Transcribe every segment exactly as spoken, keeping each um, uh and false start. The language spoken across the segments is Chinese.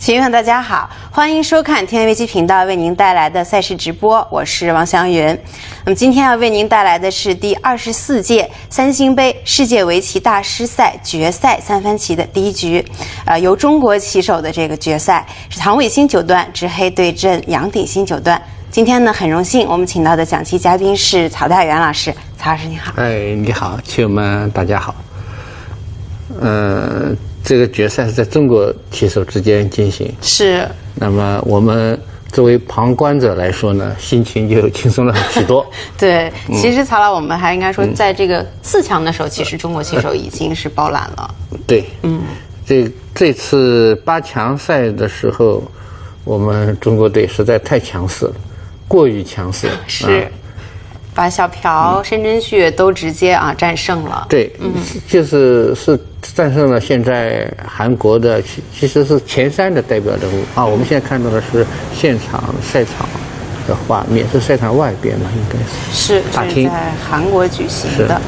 群友们大家好，欢迎收看天元围棋频道为您带来的赛事直播，我是王祥云。那么今天要为您带来的是第二十四届三星杯世界围棋大师赛决赛三番棋的第一局，呃，由中国棋手的这个决赛是唐伟新九段执黑对阵杨鼎新九段。今天呢，很荣幸我们请到的讲棋嘉宾是曹大元老师，曹老师你好。 哎，你好，棋友们大家好。呃，这个决赛是在中国棋手之间进行， 是。 那么我们作为旁观者来说呢，心情就轻松了许多。 对，其实曹老，我们还应该说，在这个四强的时候，嗯、其实中国棋手已经是包揽了。 对，嗯，这这次八强赛的时候，我们中国队实在太强势了，过于强势。 是。啊，把小朴、申真谞都直接啊战胜了。 对，嗯，就是是战胜了现在韩国的，其其实是前三的代表人物啊。我们现在看到的是现场赛场的画面，是赛场外边嘛，应该是。 是，大厅是在韩国举行的。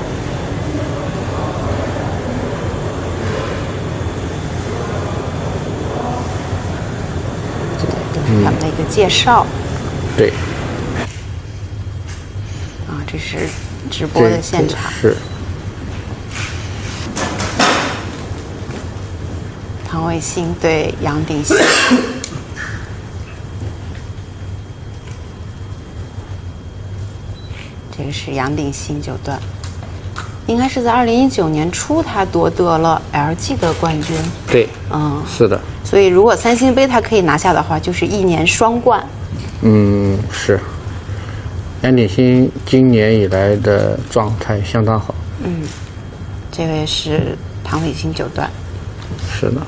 这都是他们的一个介绍。 嗯、对。 这是直播的现场， 是唐伟新对杨鼎新。这个是杨鼎新九段，应该是在二零一九年初他夺得了 L G 的冠军。 对，嗯，是的。 所以如果三星杯他可以拿下的话，就是一年双冠。 嗯，是。杨鼎新今年以来的状态相当好。 嗯，这个也是唐伟新九段。 是的。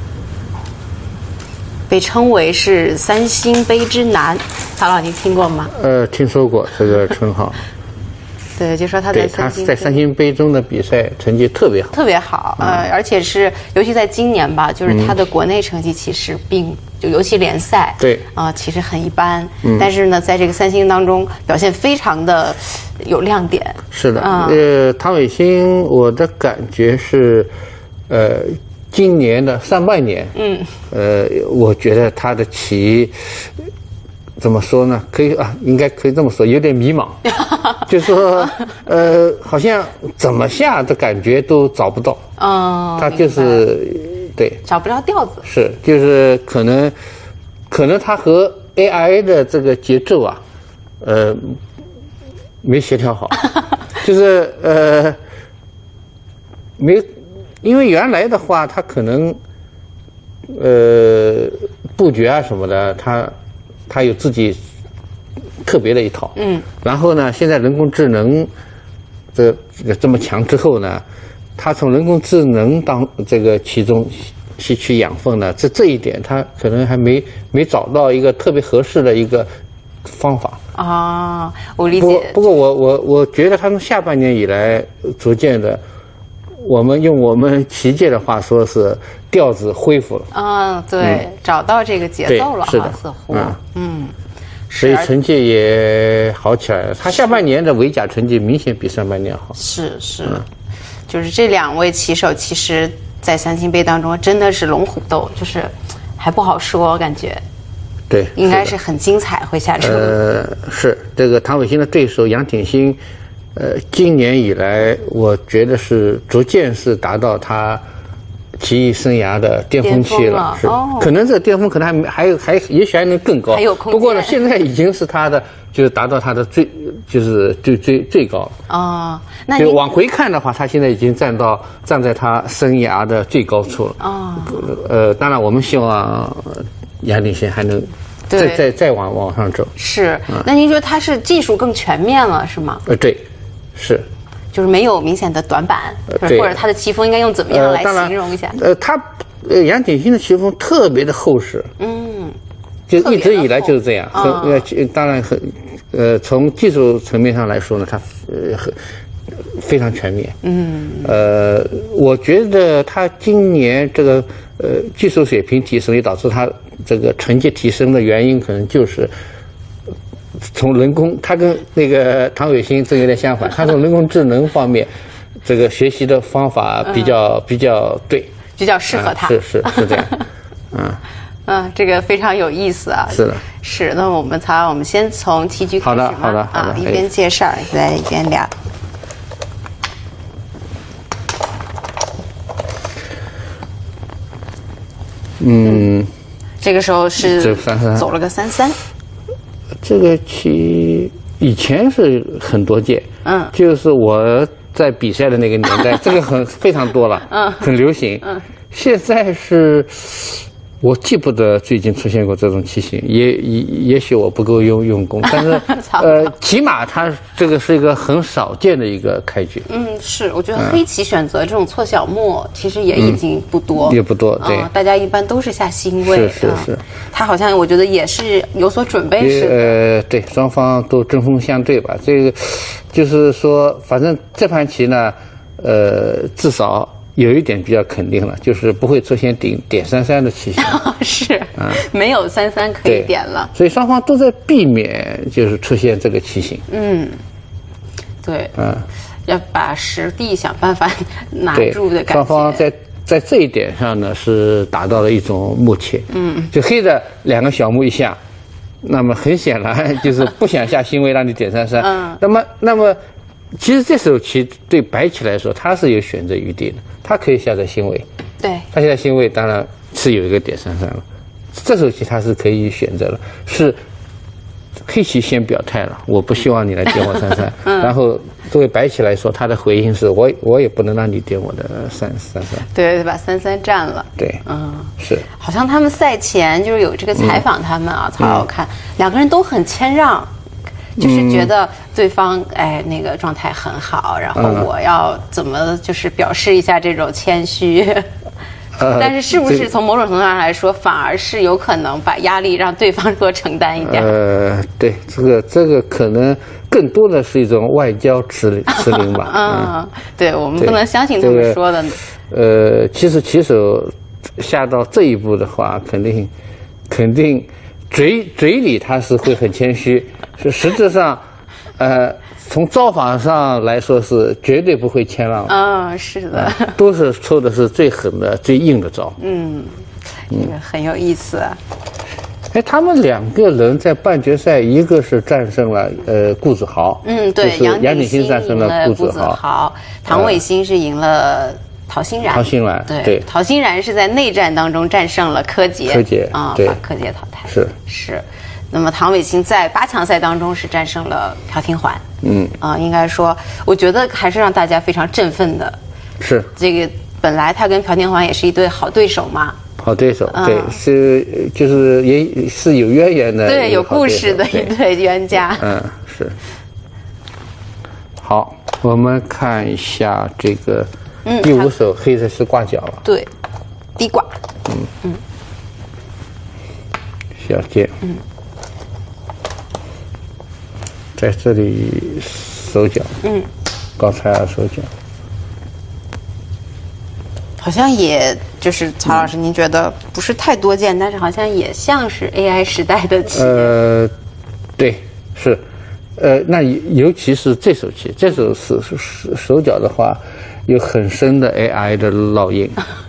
被称为是三星杯之男，曹老，您听过吗？ 呃，听说过这个称号。 对，就说他在三星他在三星杯中的比赛成绩特别好， 特别好。嗯、呃，而且是尤其在今年吧，就是他的国内成绩其实并。就尤其联赛， 对啊、呃，其实很一般、嗯，但是呢，在这个三星当中表现非常的有亮点。 是的， 嗯、 呃，唐伟新，我的感觉是，呃，今年的上半年，嗯，呃，我觉得他的棋怎么说呢？可以啊，应该可以这么说，有点迷茫，就是说，呃，好像怎么下的感觉都找不到。 嗯， 他就是。对， 找不着调子是，就是可能，可能他和 A I 的这个节奏啊，呃，没协调好，就是呃，没，因为原来的话，他可能，呃，布局啊什么的，他他有自己特别的一套，嗯，然后呢，现在人工智能这这个这么强之后呢。他从人工智能当这个其中吸取养分呢，这这一点他可能还没没找到一个特别合适的一个方法啊。我理解。 不过不过我我我觉得他从下半年以来逐渐的，我们用我们棋界的话说是调子恢复了。 啊，对，嗯、找到这个节奏了， 是的， 似乎嗯。 嗯所以成绩也好起来了。他下半年的围甲成绩明显比上半年好。 是是。嗯，就是这两位棋手，其实，在三星杯当中真的是龙虎斗，就是还不好说，感觉。 对， 应该是很精彩，会下场。 呃，是这个唐伟新的对手杨鼎新，呃，今年以来，我觉得是逐渐是达到他棋艺生涯的巅峰期了， 了是、哦。可能这个巅峰可能还还有还也许还能更高， 还有空间。 不过呢，现在已经是他的。就是达到他的最，就是最最最高了。 哦，那就往回看的话，他现在已经站到站在他生涯的最高处了。 哦， 呃，当然我们希望杨鼎新还能再再再往往上走。 是，嗯、那您觉得他是技术更全面了，是吗？ 呃，对，是。 就是没有明显的短板， 呃、 或者他的棋风应该用怎么样来形容一下？ 呃，他呃杨鼎新的棋风特别的厚实。嗯。就一直以来就是这样，很呃，当然很，呃，从技术层面上来说呢，它呃很非常全面。嗯。呃，我觉得他今年这个呃技术水平提升，也导致他这个成绩提升的原因，可能就是从人工，他跟那个唐伟新这有点相反，他从人工智能方面，这个学习的方法比较、嗯、比较对， 比较适合他。 啊、是是是这样，啊。 嗯，这个非常有意思啊。 是的， 是。那我们曹，我们先从棋局开始嘛。 好的，好的，好的。 啊，一边介绍，再一边聊。 嗯， 这个时候是走了个三三。 这个棋以前是很多届， 嗯， 就是我在比赛的那个年代，这个很非常多了，嗯，很流行，嗯，现在是。我记不得最近出现过这种棋型，也也也许我不够用用功，但是呃，起码它这个是一个很少见的一个开局。 嗯，是，我觉得黑棋选择这种错小目，其实也已经不多， 嗯、也不多，对、 嗯，大家一般都是下星位， 是是是、嗯。 他好像我觉得也是有所准备似的。 呃，对，双方都针锋相对吧。这个就是说，反正这盘棋呢，呃，至少。有一点比较肯定了，就是不会出现点点三三的棋型， 是，嗯，没有三三可以点了， 所以双方都在避免就是出现这个棋型。 嗯，对，嗯，要把实地想办法拿住的感觉。 双方在在这一点上呢是达到了一种默契。嗯，就黑的两个小目一下，那么很显然就是不想下星位让你点三三。嗯，那么那么。其实这手棋对白棋来说，它是有选择余地的，它可以下在星位。 对， 它下在星位当然是有一个点三三了。这手棋它是可以选择了，是黑棋先表态了，我不希望你来点我三三。嗯、然后作为白棋来说，他的回应是我我也不能让你点我的三三三。 对，把三三占了。 对，嗯，是。 好像他们赛前就是有这个采访他们啊，曹老看、嗯、两个人都很谦让。就是觉得对方、嗯、哎那个状态很好，然后我要怎么就是表示一下这种谦虚，呃、但是是不是从某种程度上来说，反而是有可能把压力让对方多承担一点？ 呃，对，这个这个可能更多的是一种外交辞辞令吧。 嗯，嗯对，我们不能相信他们说的。 这个、呃，其实棋手下到这一步的话，肯定肯定嘴嘴里他是会很谦虚。是实质上，呃，从招法上来说是绝对不会谦让的。 啊、哦，是的、呃， 都是抽的是最狠的、最硬的招。 嗯，这个很有意思、啊。 哎，他们两个人在半决赛，一个是战胜了呃顾子豪， 嗯，对， 就是杨景新战胜了顾子豪， 唐伟新是赢了陶欣然。 陶欣然， 对， 对陶欣然是在内战当中战胜了柯洁， 柯洁啊， 对， 把柯洁淘汰。 是是。那么唐伟新在八强赛当中是战胜了朴廷桓，嗯啊，应该说，我觉得还是让大家非常振奋的。 是这个本来他跟朴廷桓也是一对好对手嘛， 好对手，嗯、对，是就是也是有渊源的， 对，有故事的一对冤家。 嗯，是。好，我们看一下这个第五手，黑的是挂角了， 对，低挂，嗯嗯， 小尖，嗯。在这里手脚，嗯，高采儿手脚， 好像也就是曹老师，您觉得不是太多见，但是好像也像是 A I 时代的棋。 呃，对，是，呃，那尤其是这手棋，这手是手手脚的话，有很深的 A I 的烙印。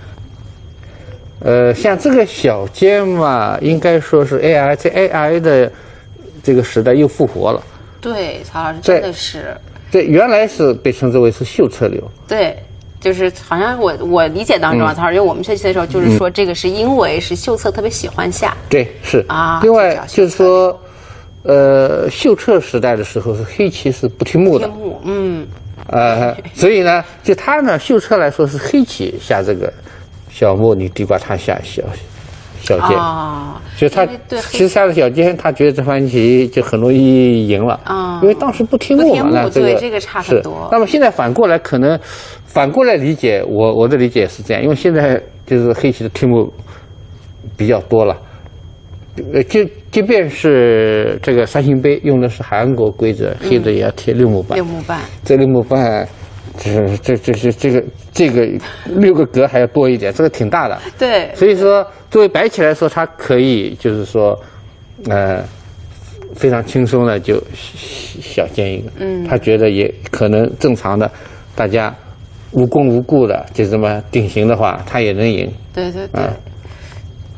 呃，像这个小尖嘛，应该说是 A I 在 A I 的这个时代又复活了。 对，曹老师真的是， 这原来是被称之为是秀策流。 对，就是好像我我理解当中啊，曹老师，我们学习的时候就是说，这个是因为是秀策特别喜欢下。 对，是啊。 另外就是说，呃，秀策时代的时候是黑棋是不听目的。 不听目，嗯。 呃，所以呢，就他呢，秀策来说是黑棋下这个小目，你地瓜他下小。小尖啊，所以他其实下了小尖，他觉得这盘棋就很容易赢了啊，因为当时不听目嘛，那这个这个差很多。 那么现在反过来，可能反过来理解，我我的理解是这样，因为现在就是黑棋的听目比较多了，呃，就即便是这个三星杯用的是韩国规则，黑的也要贴六目半， 六目半， 这六目半。这这这这这个这个六个格还要多一点，这个挺大的。 对， 所以说作为白棋来说，它可以就是说，呃，非常轻松的就小尖一个。嗯，他觉得也可能正常的，大家无功无故的就这么定型的话，他也能赢。 对对对。嗯、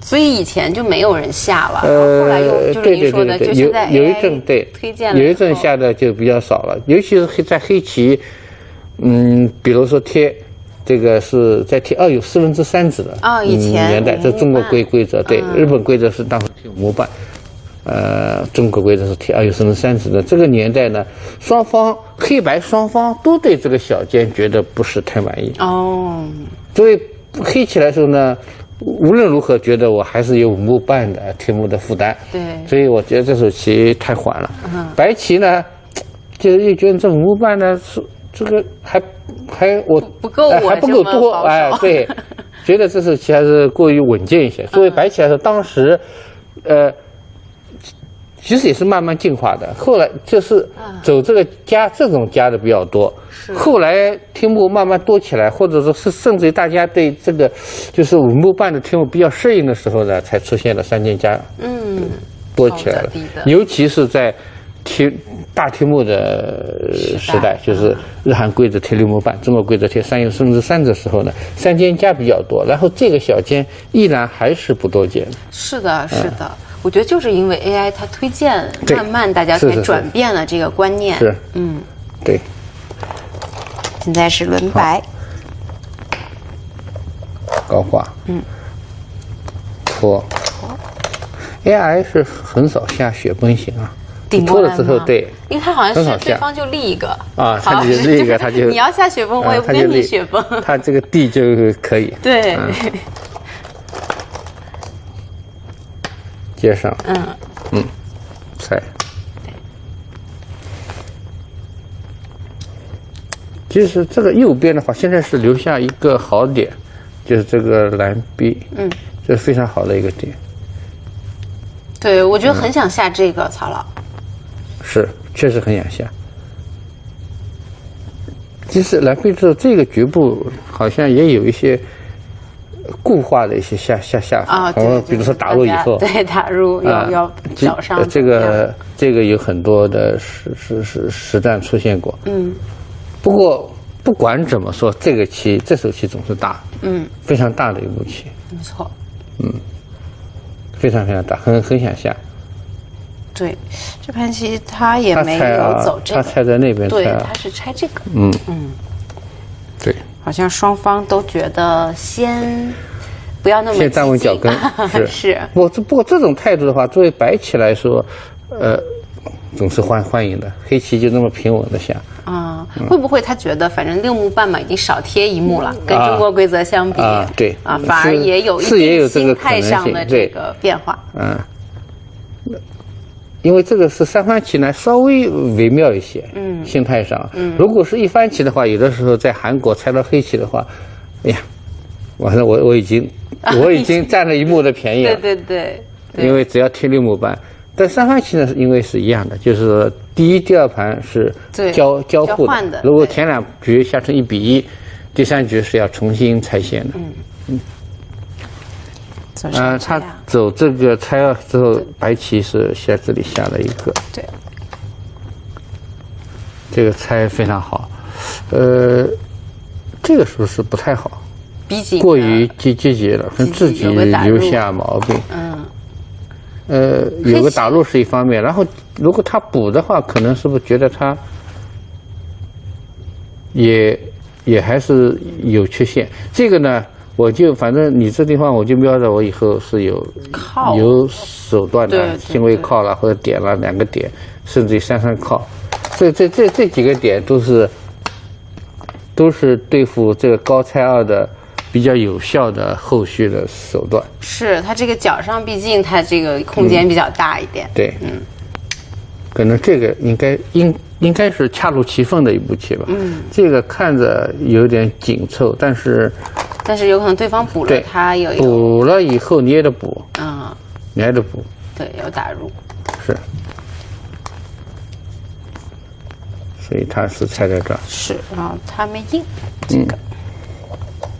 所以以前就没有人下了， 呃， 后来又就是您说的，就现在有有一阵对推荐了， 有一阵下的就比较少了，尤其是在黑棋，嗯，比如说贴。这个是在贴二有四分之三子的啊，以前年代，这中国规规则，对，日本规则是当时贴五目半，呃，中国规则是贴二有四分之三子的。这个年代呢，双方黑白双方都对这个小尖觉得不是太满意哦。 作为黑棋来说呢，无论如何觉得我还是有五目半的贴目的负担， 对， 所以我觉得这手棋太缓了。 嗯、 白棋呢，就又觉得这五目半呢是。这个还还我不够、 呃，还不够多哎，对，觉得这手棋还是过于稳健一些。作为白棋来说，当时，呃，其实也是慢慢进化的。后来就是走这个家这种家的比较多，后来贴目慢慢多起来，或者说是甚至于大家对这个就是五目半的贴目比较适应的时候呢，才出现了三间家，嗯，多起来了，尤其是在。贴大贴目的时代，就是日韩规则贴六目半，中国规则贴三有四分之三的时候呢，三间家比较多，然后这个小尖依然还是不多见。 是的，是的，嗯、我觉得就是因为 A I 它推荐，慢慢大家才转变了这个观念。 是， 嗯， 对。 现在是轮白， 高挂，嗯，拖 ，A I 是很少下雪崩型啊。拖了之后，对， 因为他好像是对方就立一个啊，他就立一个，他就你要下雪崩，我也不跟你雪崩， 他这个地就可以。 对， 接上，嗯嗯，猜。其实这个右边的话，现在是留下一个好点，就是这个蓝 B， 嗯，这是非常好的一个点。 对，我觉得很想下这个曹老。 是，确实很想下。其实蓝背之后，这个局部好像也有一些固化的一些下下下法啊，对， 比如说打入以后， 对，打入要要找上这个这个有很多的实实实实战出现过。嗯，不过不管怎么说，这个棋这手棋总是大，嗯，非常大的一步棋， 没错， 嗯，非常非常大，很很想下。 对，这盘棋他也没有走这个， 他拆在那边， 对，他是拆这个。 嗯嗯，对， 好像双方都觉得先不要那么先站稳脚跟，是是。 不过这不过这种态度的话，作为白棋来说，呃，总是欢欢迎的。黑棋就那么平稳的下。 啊，会不会他觉得反正六目半嘛，已经少贴一目了，跟中国规则相比， 对啊，反而也有一定心态上的这个变化。 嗯。因为这个是三番棋呢，稍微微妙一些，嗯，心态上，嗯，如果是一番棋的话，有的时候在韩国猜到黑棋的话，哎呀，完了，我我已经我已经占了一目的便宜了， 对对对， 因为只要贴六目半，但三番棋呢，因为是一样的，就是说第一、第二盘是交交互的，如果前两局下成一比一，第三局是要重新拆线的，嗯嗯。啊，他走这个拆二之后，白棋是在这里下了一个， 对， 这个拆非常好，呃，这个是不是不太好？ 逼近， 过于积积极了，跟自己留下毛病。嗯，呃，有个打入是一方面，然后如果他补的话，可能是不是觉得他也也还是有缺陷？这个呢？我就反正你这地方我就瞄着我以后是有有手段的，轻微靠了或者点了两个点，甚至于三三靠，这这这这几个点都是都是对付这个高拆二的比较有效的后续的手段。 是它这个角上毕竟它这个空间比较大一点。 嗯、对，嗯，可能这个应该应应该是恰如其分的一步棋吧。嗯，这个看着有点紧凑，但是。 但是有可能对方补了，他有一补了以后你也得补， 啊、嗯， 你还得补， 对，有打入， 是，所以他是拆在这儿， 是，然后他没应这个，嗯、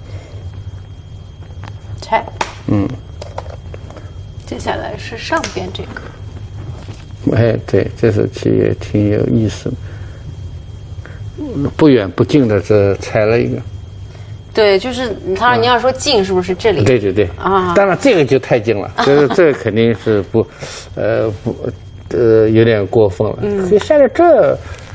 拆，嗯，接下来是上边这个， 哎，对，这手棋也挺有意思的，不远不近的这拆了一个。 对，就是他说你要说近是不是这里？ 对对对啊，当然这个就太近了，这个这个肯定是不，呃不呃有点过分了。嗯，所以下在这，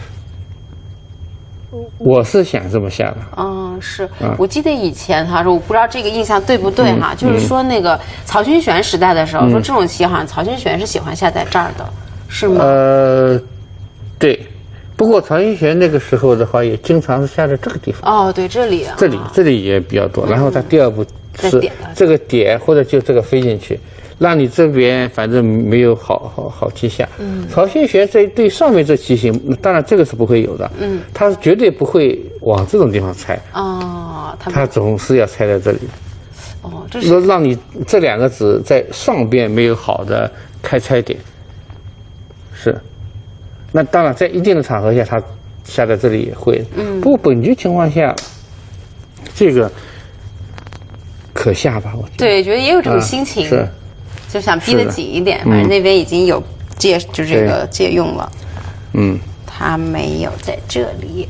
我是想这么下的。 嗯，是、啊、我记得以前他说，我不知道这个印象对不对哈，嗯、就是说那个曹勋玄时代的时候，嗯、说这种棋好像曹勋玄是喜欢下在这儿的，是吗？呃， 对。不过曹勋玄那个时候的话，也经常是下在这个地方。 哦，对，这里、啊， 这里这里也比较多。然后他第二步是这个点，或者就这个飞进去，让你这边反正没有好好好棋下。嗯，曹勋玄这对上面这棋形，当然这个是不会有的。嗯，他是绝对不会往这种地方猜。哦，他他总是要猜在这里。哦，这是让你这两个子在上边没有好的开猜点。是。那当然，在一定的场合下，他下在这里也会。嗯。不过本局情况下，这个可下吧？我觉得。 对，觉得也有这种心情。啊、是。就想逼得紧一点，反正那边已经有借，就这个借用了。嗯。他没有在这里。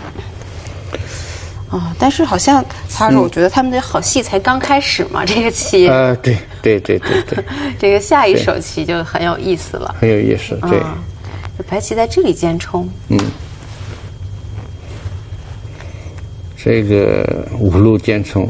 哦，但是好像他说，我觉得他们的好戏才刚开始嘛，这个棋。 呃，对对对对对。 这个下一手棋就很有意思了。 很有意思，对。嗯， 白棋在这里尖冲，嗯， 这个五路尖冲，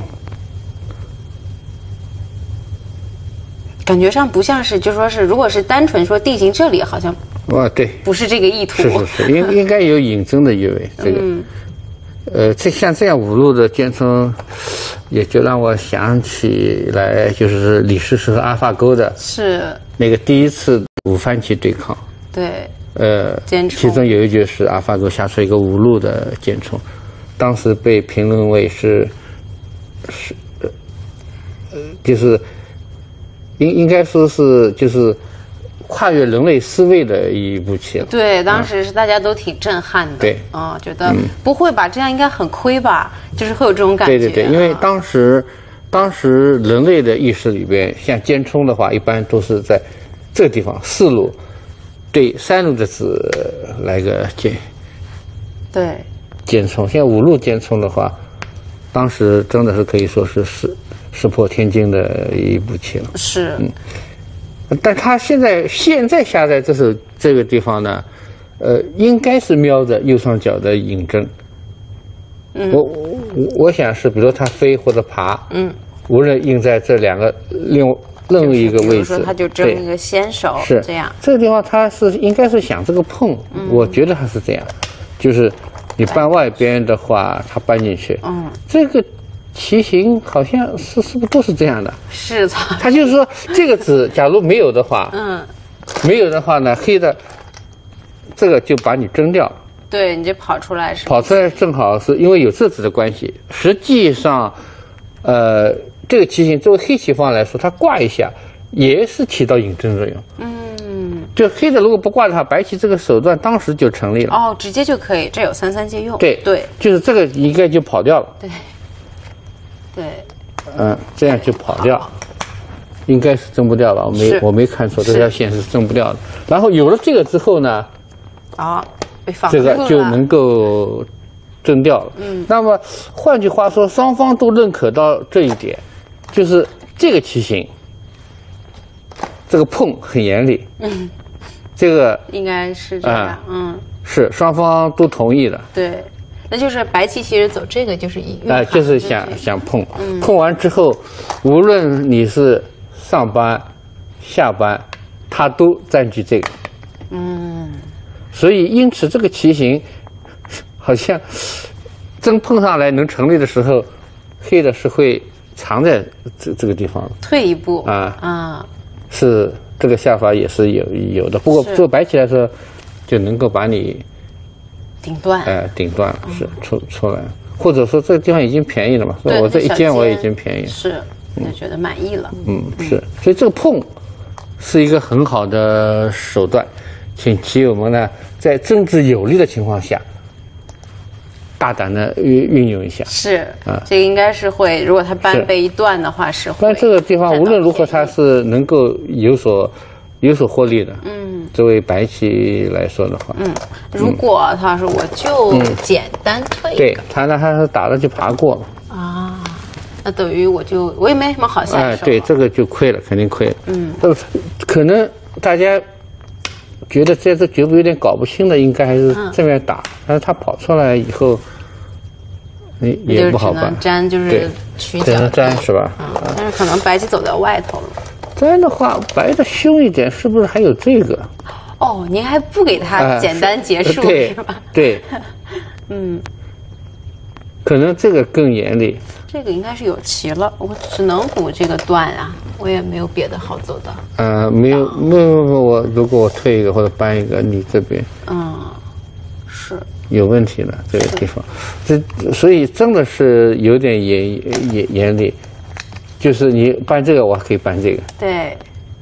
感觉上不像是，就说是，如果是单纯说定型这里，好像哇，对， 不是这个意图， 是是是，应应该有引针的意味。这个，嗯、呃，这像这样五路的尖冲，也就让我想起来，就是李师师和阿法沟的， 是那个第一次五番棋对抗， 对。 呃，其中有一局是阿法狗下出一个五路的尖冲，当时被评论为是是呃，就是应应该说是就是跨越人类思维的一步棋了。 对，当时是大家都挺震撼的。 对， 啊、嗯，觉得不会吧，这样应该很亏吧，就是会有这种感觉。 对对对，因为当时当时人类的意识里边，像尖冲的话，一般都是在这个地方四路。对三路的子来个尖， 对尖冲。现在五路尖冲的话，当时真的是可以说是石石破天惊的一步棋了。 是，嗯， 但他现在现在下在这是这个地方呢，呃，应该是瞄着右上角的引针。嗯，我我我想是，比如说他飞或者爬，嗯，无论印在这两个另任何一个位置， 说他就争一个先手， 是这样。 这个地方他是应该是想这个碰，嗯、我觉得他是这样，就是你搬外边的话，他搬进去。嗯，这个棋形好像是是不是都是这样的？ 是的。 他就是说，这个子假如没有的话，嗯，没有的话呢，黑的这个就把你争掉。 对，你就跑出来是。 跑出来正好是因为有这子的关系，实际上，呃。这个棋形作为黑棋方来说，它挂一下也是起到引针作用。嗯，就黑的如果不挂的话，白棋这个手段当时就成立了。 哦，直接就可以，这有三三借用。 对对， 就是这个应该就跑掉了。 对，对， 嗯，这样就跑掉，应该是争不掉了。我没我没看错，这条线是争不掉的。然后有了这个之后呢， 啊，被放这个就能够争掉了。嗯，那么换句话说，双方都认可到这一点。就是这个棋形，这个碰很严厉，嗯，这个应该是这样，嗯， 是双方都同意的， 对，那就是白棋其实走这个就是一啊、呃，就是想想碰，嗯、碰完之后，无论你是上班、下班，它都占据这个，嗯，所以因此这个棋形好像真碰上来能成立的时候，黑的是会。藏在这这个地方， 退一步啊啊，是这个下法也是有有的。不过做白棋来说，就能够把你顶断， 哎、呃，顶断是出出来，或者说这个地方已经便宜了嘛，我这一尖我已经便宜了， 是，就觉得满意了。 嗯，是，所以这个碰是一个很好的手段，请棋友们呢在政治有利的情况下。大胆的运运用一下， 是啊，这个应该是会。如果他扳被一断的话，是会。 但这个地方无论如何，它是能够有所有所获利的。嗯，作为白棋来说的话， 嗯，如果他说我就简单退一个， 对他那他是打了就爬过了啊。 那等于我就我也没什么好下手。 哎，对，这个就亏了，肯定亏了。嗯，呃，可能大家觉得在这局部有点搞不清的，应该还是正面打，嗯、但是他跑出来以后，你也不好办。 粘就是取角， 只能粘是吧？ 嗯，但是可能白棋走在外头了。 粘的话，白的凶一点，是不是还有这个？ 哦，您还不给他简单结束、 呃、对是吧？ 对，嗯，可能这个更严厉。 这个应该是有棋了，我只能补这个段啊，我也没有别的好走的。 呃，没有，没有，我如果我退一个或者搬一个，你这边， 嗯，是有问题了这个地方，这所以真的是有点严严严厉，就是你搬这个，我还可以搬这个。 对。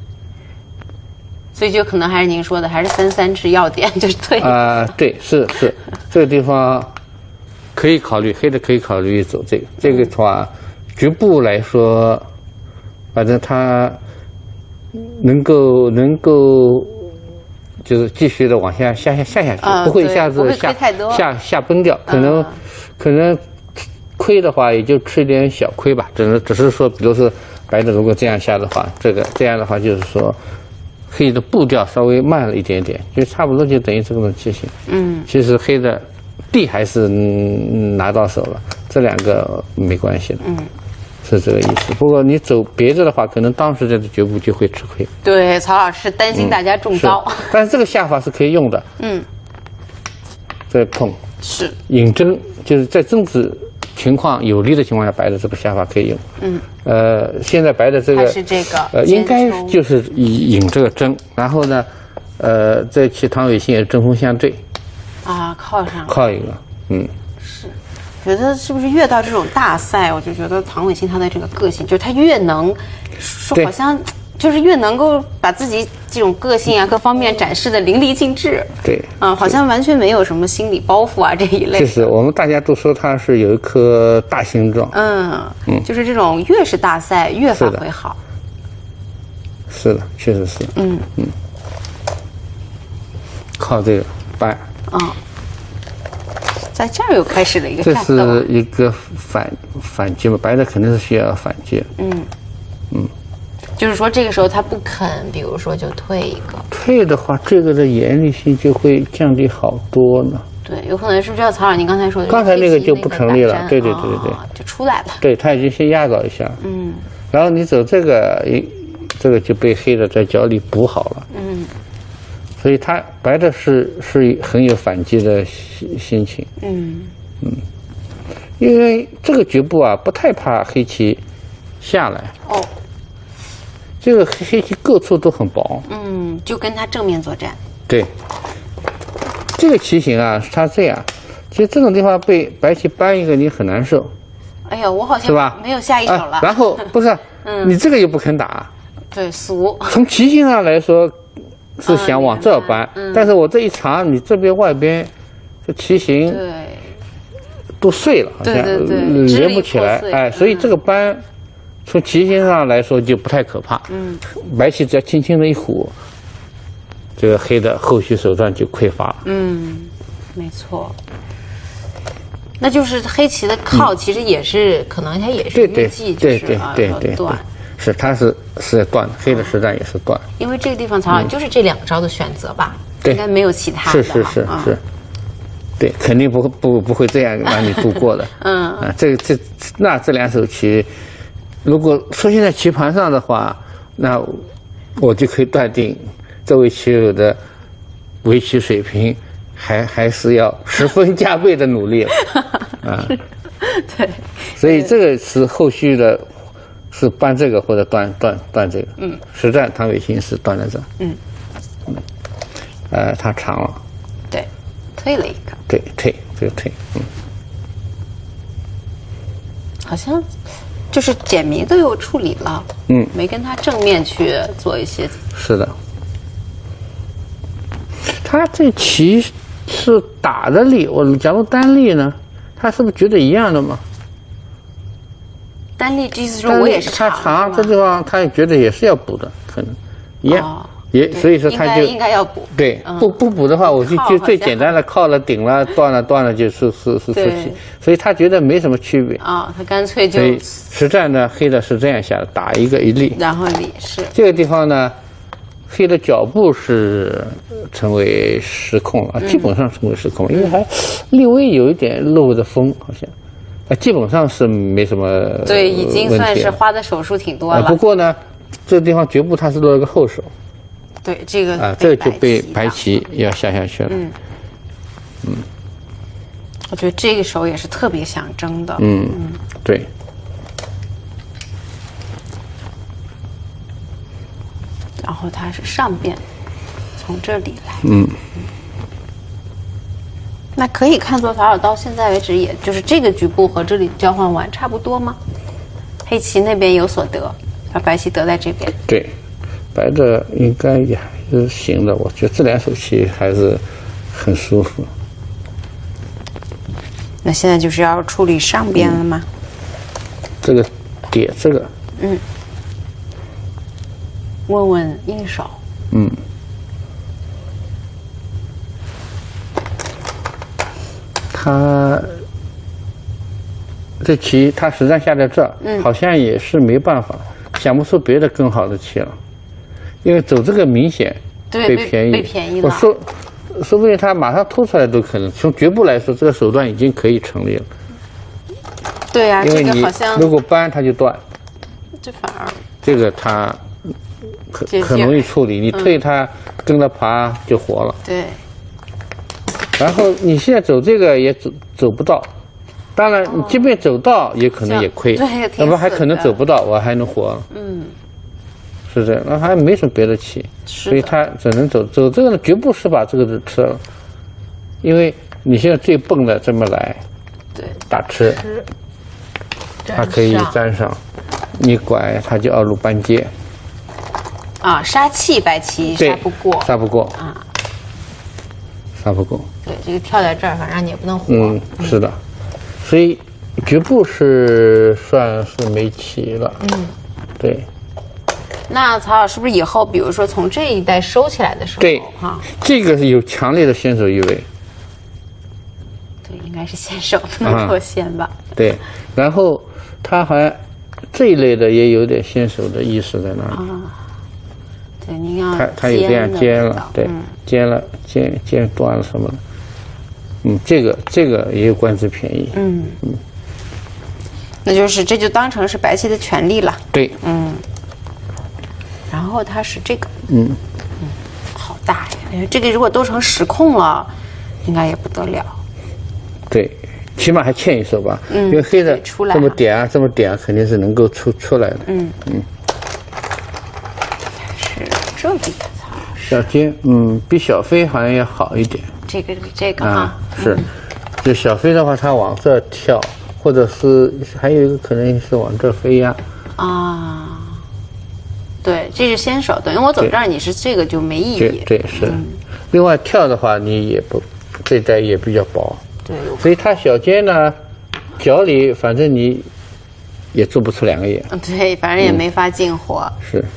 所以就可能还是您说的，还是三三制要点，就是退。 啊、呃，对，是是，这个地方可以考虑，黑的可以考虑走这个。这个的话，局部来说，反正它能够能够就是继续的往下下下下下去， 啊、 不会一下子下下下崩掉。可能、啊、可能亏的话，也就吃一点小亏吧。只能只是说，比如说白的如果这样下的话，这个这样的话就是说。黑的步调稍微慢了一点点，就差不多就等于这个棋形。嗯，其实黑的地还是、嗯、拿到手了，这两个没关系的。嗯，是这个意思。不过你走别的的话，可能当时这个局部就会吃亏。 对，曹老师担心大家中刀。 嗯、但是这个下法是可以用的。嗯，这碰是引针，就是在争子情况有利的情况下，白的这个下法可以用。嗯，呃，现在白的这个是这个， 呃，应该就是引引这个针，然后呢，呃，这棋唐伟新也针锋相对。 啊，靠上靠一个，嗯。 是，觉得是不是越到这种大赛，我就觉得唐伟新他的这个个性，就是他越能说好像。就是越能够把自己这种个性啊各方面展示的淋漓尽致， 对， 啊、嗯，好像完全没有什么心理包袱啊这一类。 就是我们大家都说他是有一颗大心脏， 嗯嗯，就是这种越是大赛越发挥好。 是的，确实是，嗯嗯，靠这个掰， 嗯，在这儿又开始了一个战斗， 这是一个反反击嘛，白的肯定是需要反击，嗯嗯。 就是说，这个时候他不肯，比如说就退一个。 退的话，这个的严厉性就会降低好多呢。 对，有可能是不是像曹老师您刚才说的， 刚才那个就不成立了。对对对对对、 哦，就出来了。 对，他已经先压倒一下。嗯。然后你走这个，这个就被黑的在角里补好了。嗯。所以他白的是是很有反击的心心情。嗯嗯。因为这个局部啊，不太怕黑棋下来。哦。这个黑棋各处都很薄， 嗯，就跟他正面作战。 对，这个棋形啊，它这样，其实这种地方被白棋搬一个，你很难受。 哎呀，我好像是吧？ 没有下一手了。 啊、然后不是，嗯，你这个又不肯打， 对，俗。 从棋形上来说，是想往这搬，嗯、但是我这一查，你这边外边这棋形对都碎了，好像连不起来，哎，所以这个搬。从棋形上来说就不太可怕，嗯，白棋只要轻轻的一虎，这个黑的后续手段就匮乏了， 嗯，没错。那就是黑棋的靠，其实也是、嗯、可能它也是预计就是啊断， 是它是是断的，黑的实战也是断。 因为这个地方曹老师就是这两招的选择吧， 对， 应该没有其他的， 是是是是。嗯对，肯定不会不不会这样让你度过的。嗯啊，这这那这两手棋。如果出现在棋盘上的话，那我就可以断定这位棋友的围棋水平还还是要十分加倍的努力了啊！ 对， 所以这个是后续的，是搬这个或者断断断这个。嗯，实战唐伟新是断在这。嗯嗯，呃，他长了。 对，退了一个。 对，退这个退。嗯， 好像。就是简明都有处理了，嗯，没跟他正面去做一些。 是的，他这棋是打的力，我假如单力呢，他是不是觉得一样的嘛？ 单力意思说我也是他长，这地方他也觉得也是要补的，可能一样、哦、 也所以说他就应该要补。 对，不不补的话，我就就最简单的靠了顶了，断了断了就是是是出气，所以他觉得没什么区别啊，他干脆就。 所以实战呢，黑的是这样下的，打一个一立， 然后立是这个地方呢，黑的脚步是成为失控了，基本上成为失控，因为还略微有一点漏着风，好像。啊，基本上是没什么对，已经算是花的手术挺多了。 不过呢，这个地方绝步它是落了个后手。 对，这个啊，这个就被白棋要下下去了。 嗯嗯，我觉得这个手也是特别想争的。 嗯嗯，对。 然后它是上边，从这里来。 嗯。 那可以看作曹老到现在为止，也就是这个局部和这里交换完差不多吗？黑棋那边有所得，而白棋得在这边。 对，白的应该也还是行的，我觉得这两手棋还是很舒服。 那现在就是要处理上边了吗？ 嗯、这个点这个。 嗯。问问应手。 嗯。他这棋他实战下在这儿，嗯、好像也是没办法，想不出别的更好的棋了，因为走这个明显被便宜， 被便宜了。 我说，说不定他马上突出来都可能。从局部来说，这个手段已经可以成立了。 对呀、啊， 因为你如果扳他就断， 这反而这个他很很容易处理。你退他跟着爬就活了。 对。 然后你现在走这个也走走不到，当然你即便走到也可能也亏，那么还可能走不到，我还能活。 嗯， 是这样，那还没什么别的棋，所以他只能走走这个呢，绝不是把这个就吃了，因为你现在最笨的这么来， 对， 打吃，它可以粘上，你拐它就二路扳接。 啊，杀气白棋杀不过， 杀不过啊。 杀不过， 对，这个跳在这儿，反正你也不能活。 嗯，是的，所以局部是算是没棋了。 嗯， 对。 那曹老是不是以后，比如说从这一带收起来的时候， 对， 哈， 这个是有强烈的先手意味。 对，应该是先手，不能说先吧。 啊、对，然后他还这一类的也有点先手的意识在那里。啊对，您要他他有这样尖了，对，嗯、尖了，尖尖断了什么的，嗯，这个这个也有官司便宜， 嗯嗯，那就是这就当成是白棋的权利了， 对， 嗯，然后它是这个， 嗯嗯，好大呀，这个如果都成实控了，应该也不得了，对， 起码还欠一手吧，嗯，因为黑的这么点啊，这么点啊，肯定是能够出出来的， 嗯嗯。 这里的操小尖，嗯，比小飞好像要好一点。 这个比这个啊， 是，嗯、就小飞的话，它往这跳，或者是还有一个可能是往这飞呀。 啊，对，这是先手，等于我走这儿，你是这个就没意义。 对对是、嗯。另外跳的话，你也不这带也比较薄。 对。 所以它小尖呢，脚里反正你也做不出两个眼。 对，反正也没法进活。 嗯、是。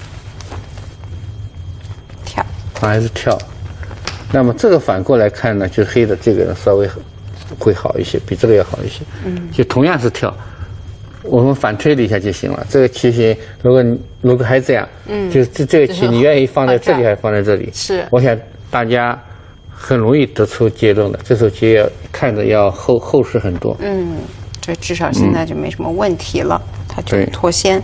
还是跳，那么这个反过来看呢，就黑的这个稍微会好一些，比这个要好一些。嗯，就同样是跳，我们反推了一下就行了。这个棋形，如果你如果还这样，嗯，就这这个棋你愿意放在这里还是放在这里？ 是， 我想大家很容易得出结论的。这手棋要看着要厚厚实很多。 嗯，这至少现在就没什么问题了，嗯、它就脱先。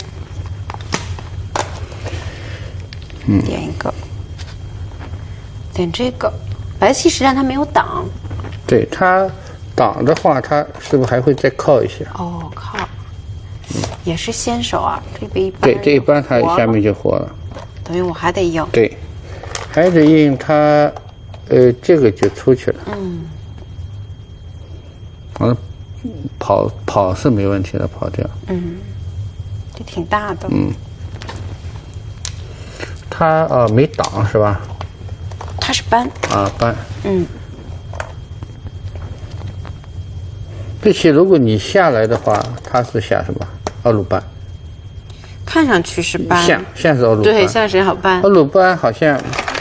嗯，点一个。点这个，白棋实际上它没有挡， 对它挡的话，它是不是还会再靠一些？ 哦，靠，嗯、也是先手啊，这边一般对，这一般它下面就活了， 等于我还得应， 对，还得应它，呃，这个就出去了，嗯，完了，跑跑是没问题的，跑掉， 嗯，这挺大的， 嗯，它啊、呃、没挡是吧？ 它是扳啊，扳。 嗯， 这棋如果你下来的话，它是下什么？二路扳。 看上去是扳。 像像是二路扳。 对，像是好扳。 二路扳好像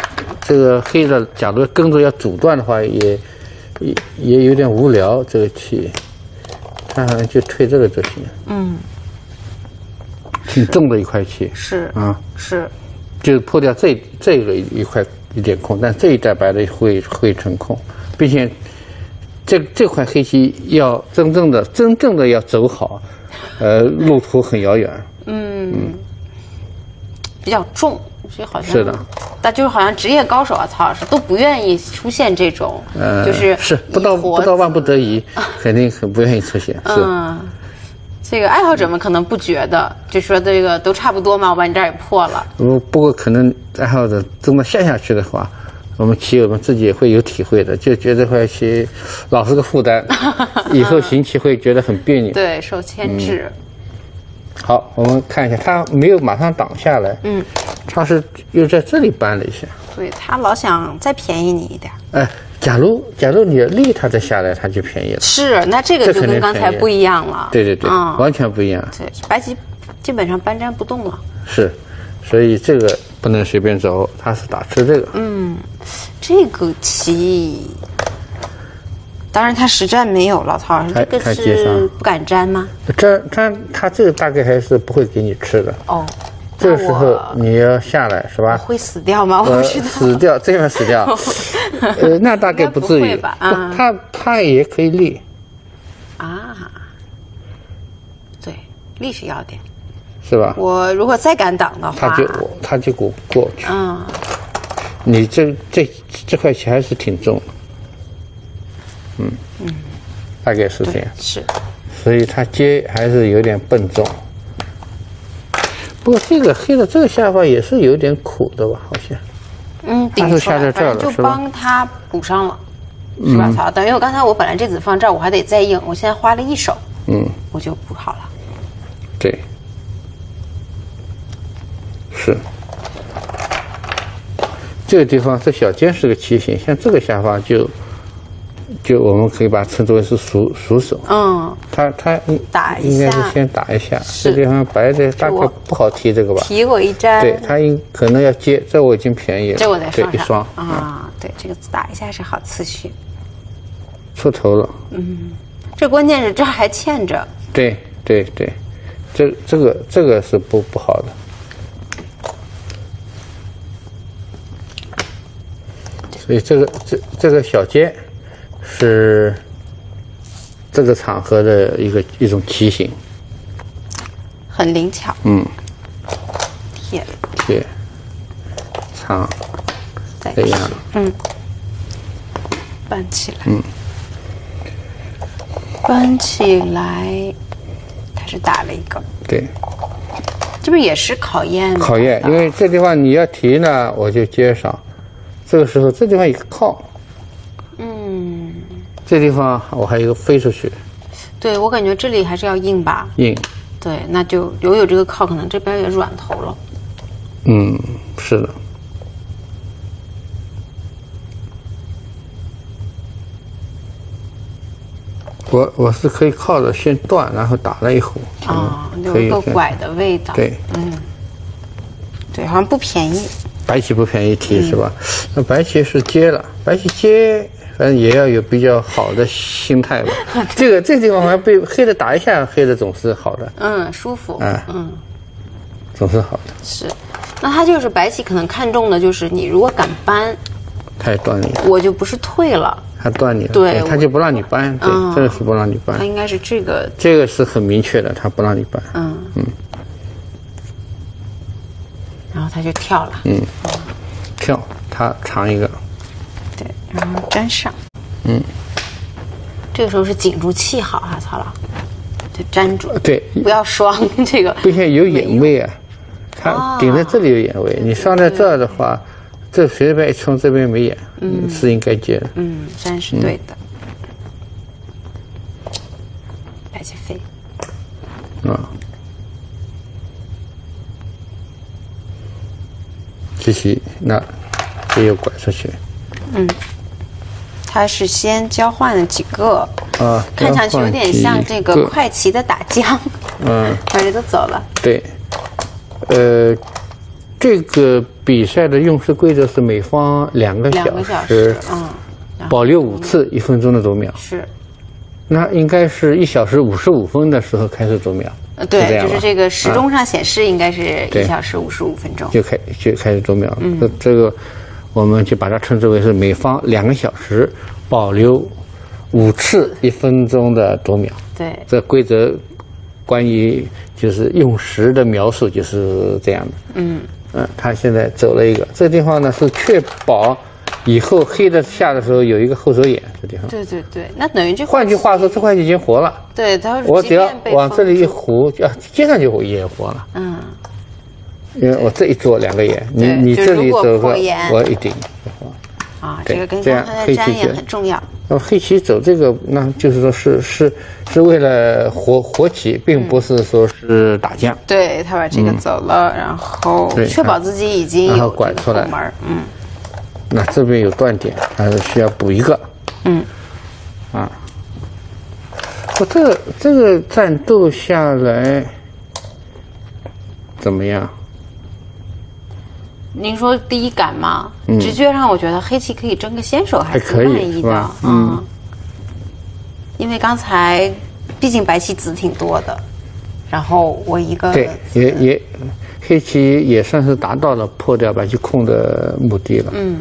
这个黑的，假如跟着要阻断的话，也也也有点无聊。这个棋，他好像就退这个就行。嗯，挺重的一块棋。 是啊， 是， 就是破掉这这个一块一点空，但这一带白的会会成空，并且这这块黑棋要真正的真正的要走好，呃，路途很遥远。 嗯，嗯比较重。所以好像是的， 但就是好像职业高手啊，曹老师都不愿意出现这种，呃、就是是不到不到万不得已，肯定很不愿意出现。是， 嗯，这个爱好者们可能不觉得，就说这个都差不多嘛，我把你这儿也破了。 不不过可能爱好者这么下下去的话，我们棋友们自己也会有体会的，就觉得会棋老是个负担，以后行棋会觉得很别扭。 对，受牵制。嗯好，我们看一下，他没有马上挡下来，嗯，他是又在这里扳了一下， 对他老想再便宜你一点。 哎，假如假如你力他再下来，他就便宜了。 是，那这个就跟刚才不一样了。 对对对，嗯、完全不一样。 对，白棋基本上搬粘不动了。 是，所以这个不能随便走，他是打吃这个。 嗯，这个棋。当然，他实战没有了，曹老师，这个是不敢粘吗？ 这他他这个大概还是不会给你吃的。 哦， 这个时候你要下来是吧？ 会死掉吗？我不知道。 死掉，这样死掉。呃，那大概不至于吧？啊， 他他也可以立。 啊，对，立是要点， 是吧？ 我如果再敢挡的话， 他就他就给我过去。 嗯， 你这这这块棋还是挺重的。嗯嗯，大概是这样。 是， 所以他接还是有点笨重。不过这个黑的这个下法也是有点苦的吧？好像。 嗯， 他是下在这儿了， 就帮他补上了，是吧？曹、嗯，等于我刚才我本来这子放这儿，我还得再应，我现在花了一手，嗯，我就补好了。 对，是。这个地方这小尖是个棋形，像这个下法就。就我们可以把它称之为是熟熟手，嗯，他他打一下， 应该是先打一下，这地方白的大概不好提这个吧？ 提我一粘， 对他应可能要接，这我已经便宜了， 这我得双对一双啊，对这个打一下是好次序， 出头了， 嗯，这关键是这还欠着， 对对对，这这个这个是不不好的。所以这个这这个小尖是这个场合的一个一种棋形， 很灵巧。 嗯， 铁铁长这样， 嗯，搬起来，嗯，搬起来，他是打了一个， 对， 这不也是考验吗？ 考验，因为这地方你要提呢，我就接上。这个时候，这地方一个靠，嗯，这地方我还有一个飞出去， 对我感觉这里还是要硬吧， 硬， 对，那就留有这个靠，可能这边也软头了， 嗯，是的，我我是可以靠着先断，然后打了一壶， 啊、哦，有一个拐的味道， 对， 嗯，对，好像不便宜。 白棋不便宜提是吧？嗯、那白棋是接了，白棋接，反正也要有比较好的心态吧。这个这个地方好像被黑的打一下，黑的总是好的。 嗯，舒服。嗯嗯， 总是好的。 是，那他就是白棋可能看重的就是你如果敢搬， 他也断你了， 我就不是退了， 他断你了， 对， 他就不让你搬，对， 嗯、 这个是不让你搬。 他应该是这个， 这个是很明确的，他不让你搬。 嗯嗯。然后他就跳了， 嗯，跳，他长一个， 对，然后粘上，嗯，这个时候是紧住气好哈，曹老，就粘住， 对， 不要双这个， 并且有眼位啊，它顶在这里有眼位，你双在这儿的话，这随便一冲这边没眼，嗯，是应该接的， 嗯，粘是对的，白棋飞， 啊。继续，那这又拐出去。 嗯，他是先交换了几个， 啊， 看上去有点像这个快棋的打将。嗯，把这都走了。 对，呃， 这个比赛的用时规则是每方两个小时， 嗯， 保留五次一分钟的读秒。 是。 那应该是一小时五十五分的时候开始读秒。 呃，对，就是这个时钟上显示应该是一小时五十五分钟就开就开始读秒。嗯，这这个我们就把它称之为是每方两个小时保留五次一分钟的读秒。 对， 这规则关于就是用时的描述就是这样的。嗯嗯，他现在走了一个，这个地方呢是确保以后黑的下的时候有一个后手眼，这地方。 对对对，那等于这换句话说，这块已经活了。 对，它我只要往这里一糊，啊，接上就也活了。 嗯， 因为我这一做两个眼，你你这里走个，我一顶就活。 啊，这个跟刚才的粘眼很重要。 那黑棋走这个，那就是说是是是为了活活棋，并不是说是打将。 对，他把这个走了，然后确保自己已经有拐出来门。嗯。 那这边有断点，还是需要补一个。嗯。啊。我这个这个战斗下来怎么样？ 您说第一感吗？嗯、直觉上我觉得黑棋可以争个先手，还是满意的。嗯。因为刚才毕竟白棋子挺多的，然后我一个对也也黑棋也算是达到了破掉白棋空的目的了。嗯。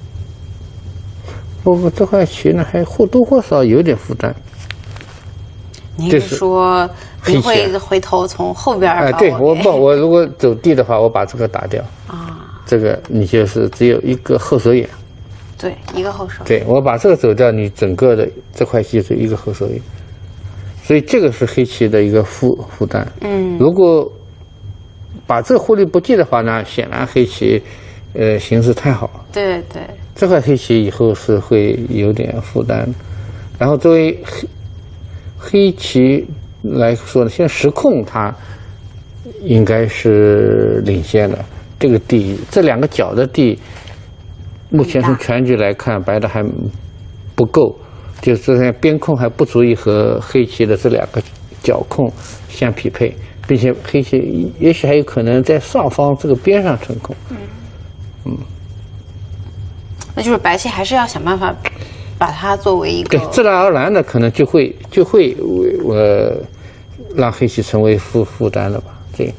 不过这块棋呢，还或多或少有点负担。 您是说您会回头从后边？ 哎，对我不，我如果走地的话，我把这个打掉啊。这个你就是只有一个后手眼。 对，一个后手。 对，我把这个走掉，你整个的这块棋是一个后手眼，所以这个是黑棋的一个负负担。嗯，如果把这个忽略不计的话呢，显然黑棋呃形势太好。 对对。 这块黑棋以后是会有点负担，然后作为黑黑棋来说呢，现在时控它应该是领先的。这个地，这两个角的地，目前从全局来看，白的还不够，就是这些边控还不足以和黑棋的这两个角控相匹配，并且黑棋也许还有可能在上方这个边上成功。嗯。嗯。 那就是白棋还是要想办法把它作为一个对自然而然的，可能就会就会呃让黑棋成为负负担了吧？对。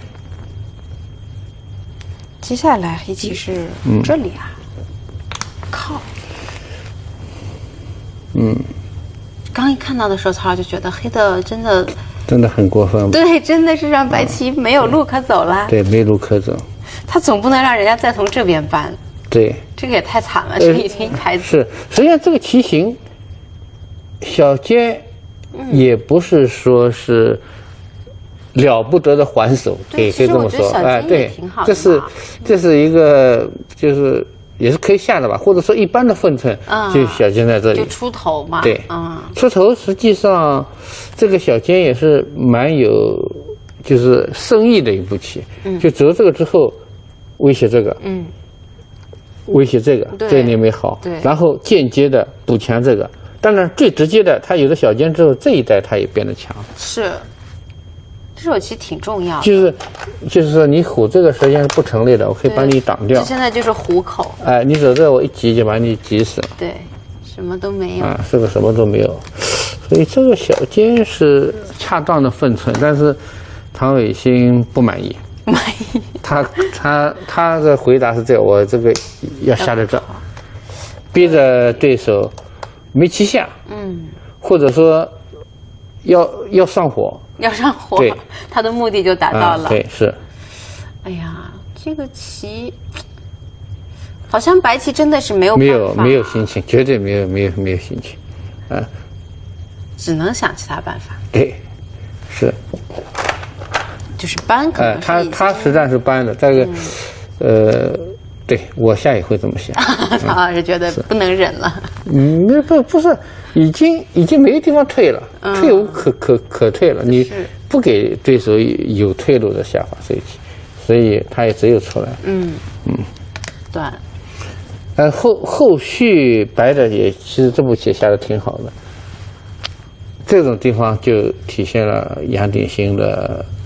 接下来黑棋是这里啊，嗯、靠。 嗯。 刚一看到的时候，曹老就觉得黑的真的真的很过分。 对，真的是让白棋没有路可走了。 对，没路可走。 他总不能让人家再从这边搬。 对， 这个也太惨了，这已经开始。是，实际上这个棋形，小尖也不是说是了不得的还手，可以可以这么说。哎，对，这是这是一个就是也是可以下的吧，或者说一般的分寸，就小尖在这里就出头嘛。 对，嗯，出头实际上这个小尖也是蛮有就是深意的一步棋，就走这个之后威胁这个，嗯。威胁这个，这里没好，然后间接的补强这个。当然，最直接的，他有了小尖之后，这一代他也变得强。 是，这手棋挺重要的。 就是，就是说你虎这个实际上是不成立的，我可以把你挡掉。 现在就是虎口。 哎，你走这我一急就把你急死了。 对，什么都没有。 啊，这个什么都没有，所以这个小尖是恰当的分寸，但是唐伟新不满意。 满意。 他他他的回答是这样，我这个要下在这，逼着对手没棋下，嗯，或者说要要上火， 要上火， 对， 他的目的就达到了。 啊、对，是。 哎呀，这个棋好像白棋真的是没有办法， 没有没有心情，绝对没有没有没有心情，啊， 只能想其他办法。 对，是。 就是搬，可能呃，他他实战是搬的，这个，嗯、呃，对我下也会这么想。 曹老师觉得不能忍了。 嗯，那不不是，已经已经没地方退了，嗯、退无可可可退了。你不给对手有退路的下法，所以所以他也只有出来。嗯嗯， 断。 呃，后后续白的也其实这步棋下的挺好的，这种地方就体现了杨鼎新的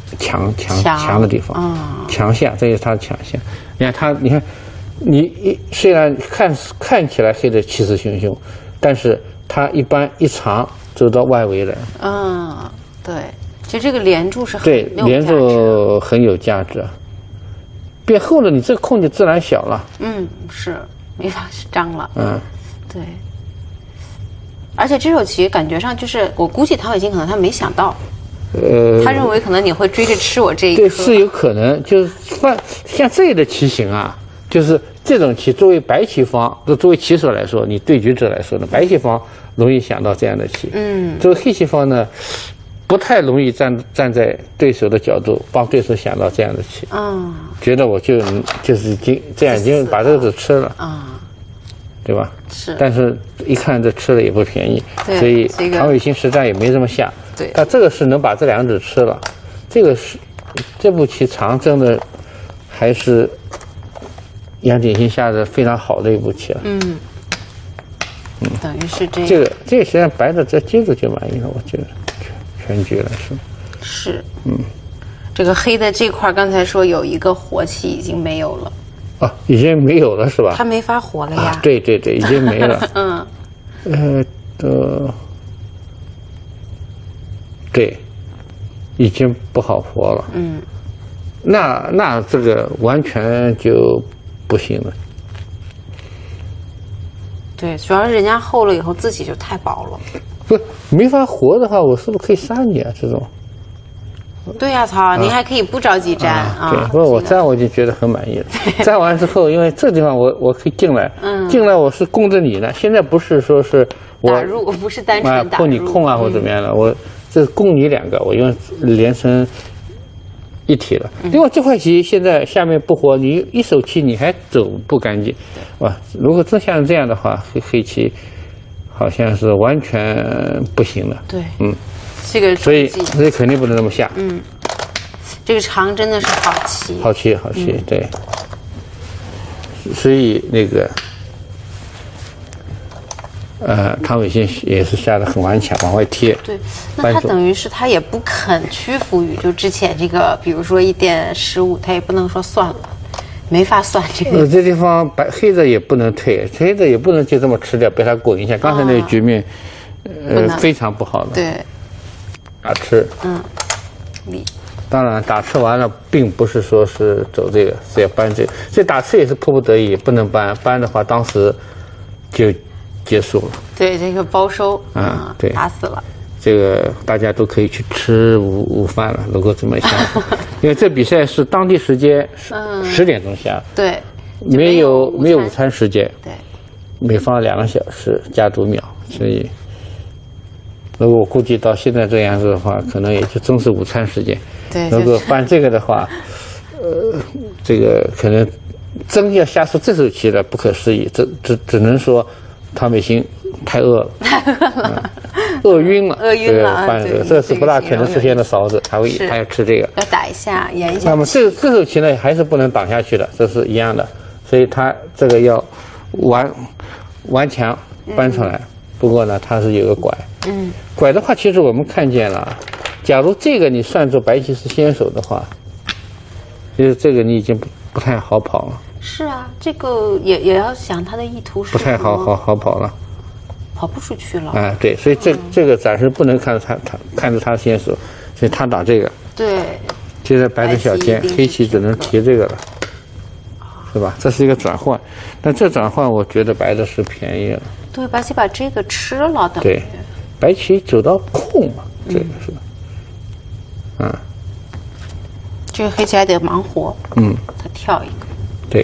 强强强的地方， 嗯、 强项，这也是他的强项。你看他，你看，你一虽然看看起来黑的气势汹汹，但是他一般一长走到外围来。 嗯，对，其实这个连柱是很对连柱很有价值。变厚了，你这个空就自然小了。 嗯，是没法张了。 嗯， 对。而且这手棋感觉上就是，我估计唐伟星可能他没想到。呃，他认为可能你会追着吃我这一颗， 对，是有可能。就是放像这样的棋型啊，就是这种棋，作为白棋方，作为棋手来说，你对局者来说呢，白棋方容易想到这样的棋。嗯，作为黑棋方呢，不太容易站站在对手的角度帮对手想到这样的棋。嗯，觉得我就就是已经这样已经把这个子吃了。啊、嗯，对吧？ 是。 但是一看这吃了也不便宜，所以唐伟星实战也没这么下。 对， 他这个是能把这两子吃了，这个是这步棋长真的还是杨景新下的非常好的一步棋了。 嗯，嗯，等于是这这个这个实际上白的这接着就满意了，我觉得全全局来说是。嗯，这个黑的这块刚才说有一个活棋已经没有了。 哦，已经没有了是吧？ 他没法活了呀。 啊、对对对，已经没了。嗯，呃的。对，已经不好活了。嗯，那那这个完全就不行了。 对，主要是人家厚了以后自己就太薄了。 不，没法活的话，我是不是可以杀你啊？这种。 对呀、啊，曹，您还可以不着急粘啊。 啊对，不过我粘我就觉得很满意了。粘完之后，因为这地方我我可以进来，嗯，进来我是攻着你的。现在不是说是我打入，不是单纯打入， 破你空啊或者怎么样的，我。这是攻你两个，我用连成一体了。另外这块棋现在下面不活，你一手棋你还走不干净，哇！如果真像这样的话，黑黑棋好像是完全不行了。 对，嗯，这个所以所以肯定不能这么下。 嗯，这个长真的是好棋， 好棋好棋，嗯、对。所以那个。呃，唐伟星也是下得很顽强，往外贴。 对，那他等于是他也不肯屈服于就之前这个，比如说一点失误，他也不能说算了，没法算这个。 呃，这地方白黑的也不能退，黑的也不能就这么吃掉，被他滚一下。刚才那个局面，哦、呃，非常不好的。 对， 打吃。嗯， 理。 当然，打吃完了，并不是说是走这个，是要搬这个。这打吃也是迫不得已，不能搬，搬的话，当时就。结束了， 对这个包收啊、嗯，对， 打死了。 这个大家都可以去吃午午饭了，如果这么想，因为这比赛是当地时间十十点钟下， 对， 没有没有午餐时间， 对， 每方两个小时加读秒，所以如果我估计到现在这样子的话，可能也就真是午餐时间。 对， 如果办这个的话，呃，这个可能真要下出这手棋来，不可思议，只只只能说。唐伟星太饿了， 太饿了， 嗯、饿晕了， 饿晕了。 这这是不大可能出现的勺子，他会他要吃这个， 要打一下，演一下。 那么这这手棋呢，还是不能挡下去的，这是一样的，所以他这个要顽顽强搬出来。嗯、不过呢，它是有个拐，嗯，拐的话，其实我们看见了，假如这个你算作白棋是先手的话，其实这个你已经不不太好跑了。 是啊，这个也也要想他的意图是不太好好好跑了， 跑不出去了。 啊，对，所以这、嗯、这个暂时不能看着他他看着他先手，所以他打这个。 对。 现在白的小尖，黑棋只能提这个了，是吧？这是一个转换，但这转换我觉得白的是便宜了。 对，白棋把这个吃了，等于。 对，白棋走到空了，这个是。嗯。啊、 这个黑棋还得忙活。嗯。他跳一个。 对，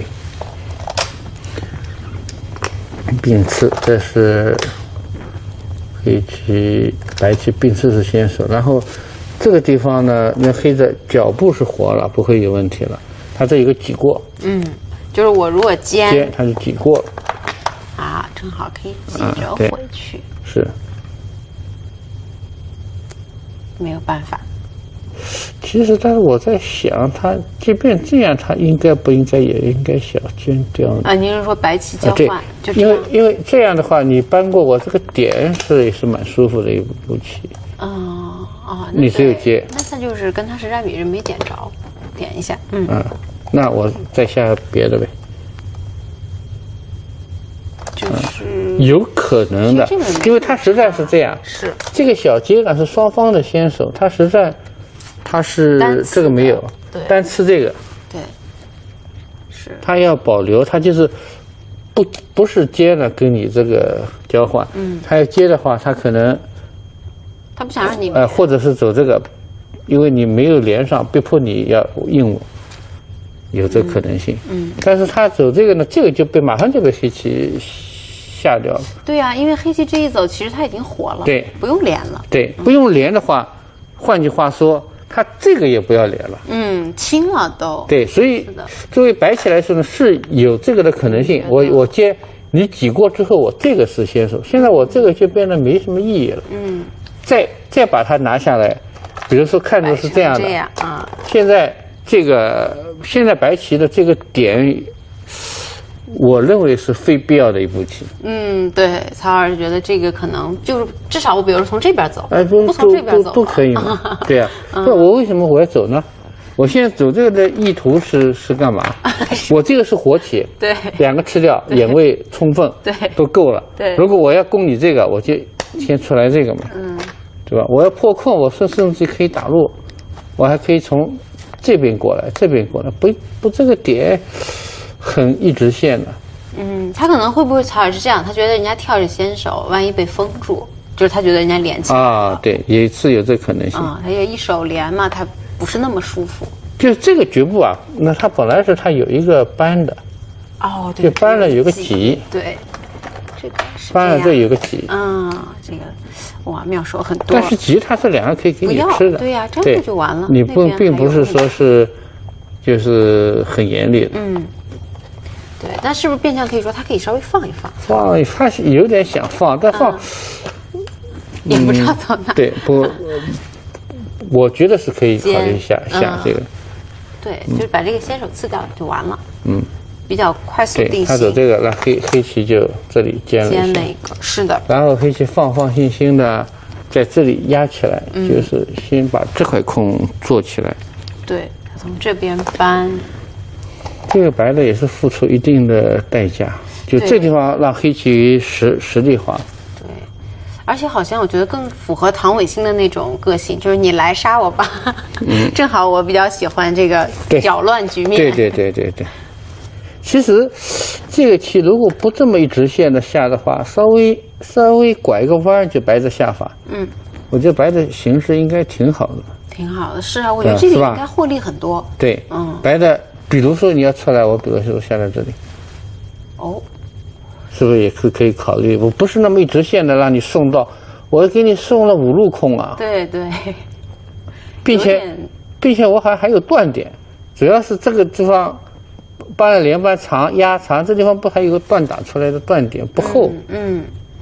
并刺，这是黑棋、白棋并刺是先手，然后这个地方呢，那黑的脚步是活了，不会有问题了。它这有个挤过， 嗯，就是我如果尖， 尖它就挤过了， 啊，正好可以挤着回去， 啊、是， 没有办法。 其实，但是我在想，他即便这样，他应该不应该也应该小尖这样啊？您是说白棋交换？ 啊、对，因为因为这样的话，你搬过我这个点是也是蛮舒服的一步棋。 哦， 哦， 你只有接。 那他就是跟他实战比人没点着，点一下，嗯。 嗯，那我再下别的呗。 就是、 嗯、有可能的，因为他实战是这样， 是这个小接杆是双方的先手，他实战他是这个没有， 对， 单吃这个， 对，是他要保留，他就是不不是接了跟你这个交换，嗯，他要接的话，他可能他不想让你呃，或者是走这个，因为你没有连上，被迫你要应我。有这可能性，嗯，但是他走这个呢，这个就被马上就被黑棋下掉了。 对呀、啊，因为黑棋这一走，其实他已经活了， 对， 不用连了。 对，不用连的话，嗯、换句话说，他这个也不要连了。 嗯，清了都。 对，所以作为白棋来说呢，是有这个的可能性。我我接你挤过之后，我这个是先手，现在我这个就变得没什么意义了。嗯，再再把它拿下来，比如说看作是这样的， 这样啊， 现在。这个现在白棋的这个点，我认为是非必要的一步棋。 嗯，对，曹老师觉得这个可能就是至少我比如说从这边走， 哎，不不从这边走都可以嘛？对呀、啊，那、嗯、我为什么我要走呢？我现在走这个的意图是是干嘛？我这个是活棋， 对， 两个吃掉，眼位充分， 对， 都够了。 对， 如果我要攻你这个，我就先出来这个嘛，嗯，对吧？我要破空，我甚甚至可以打入，我还可以从。这边过来，这边过来，不不，这个点很一直线的。 嗯，他可能会不会曹老师是这样？他觉得人家跳着先手，万一被封住，就是他觉得人家连起来啊，对，也是有这可能性啊。他也一手连嘛，他不是那么舒服。 就是这个局部啊，那他本来是他有一个扳的， 哦，对， 就扳了有个挤， 对，这个是扳了这有个挤， 嗯，这个。哇，妙手很多。 但是棋它是两个可以给你吃的， 对呀、啊，这样就完了。 你不并不是说是，就是很严厉的。 嗯，对，但是不是变相可以说它可以稍微放一放？ 放，他有点想放，但放、 嗯、也不知道走哪。 对，不，我觉得是可以考虑下下这个。 对，就是把这个先手刺掉就完了。嗯。比较快速定型， 他走这个，那黑黑棋就这里尖了一下， 尖那个是的。 然后黑棋放放心心的在这里压起来，嗯、就是先把这块空做起来。 对，他从这边搬。 这个白的也是付出一定的代价，就这地方让黑棋实实力化。 对，而且好像我觉得更符合唐伟星的那种个性，就是你来杀我吧。嗯，正好我比较喜欢这个搅乱局面。 对对对对对。其实，这个棋如果不这么一直线的下的话，稍微稍微拐一个弯就白的下法。嗯，我觉得白的形势应该挺好的。 挺好的，是啊，我觉得这个应该获利很多。 对，嗯，白的，比如说你要出来，我比如说下在这里。哦，是不是也是可以考虑？我不是那么一直线的让你送到，我给你送了五路空啊。 对对。 并且，并且我还还有断点，主要是这个地方。扳了连扳长压长，这地方不还有个断打出来的断点不厚？嗯，嗯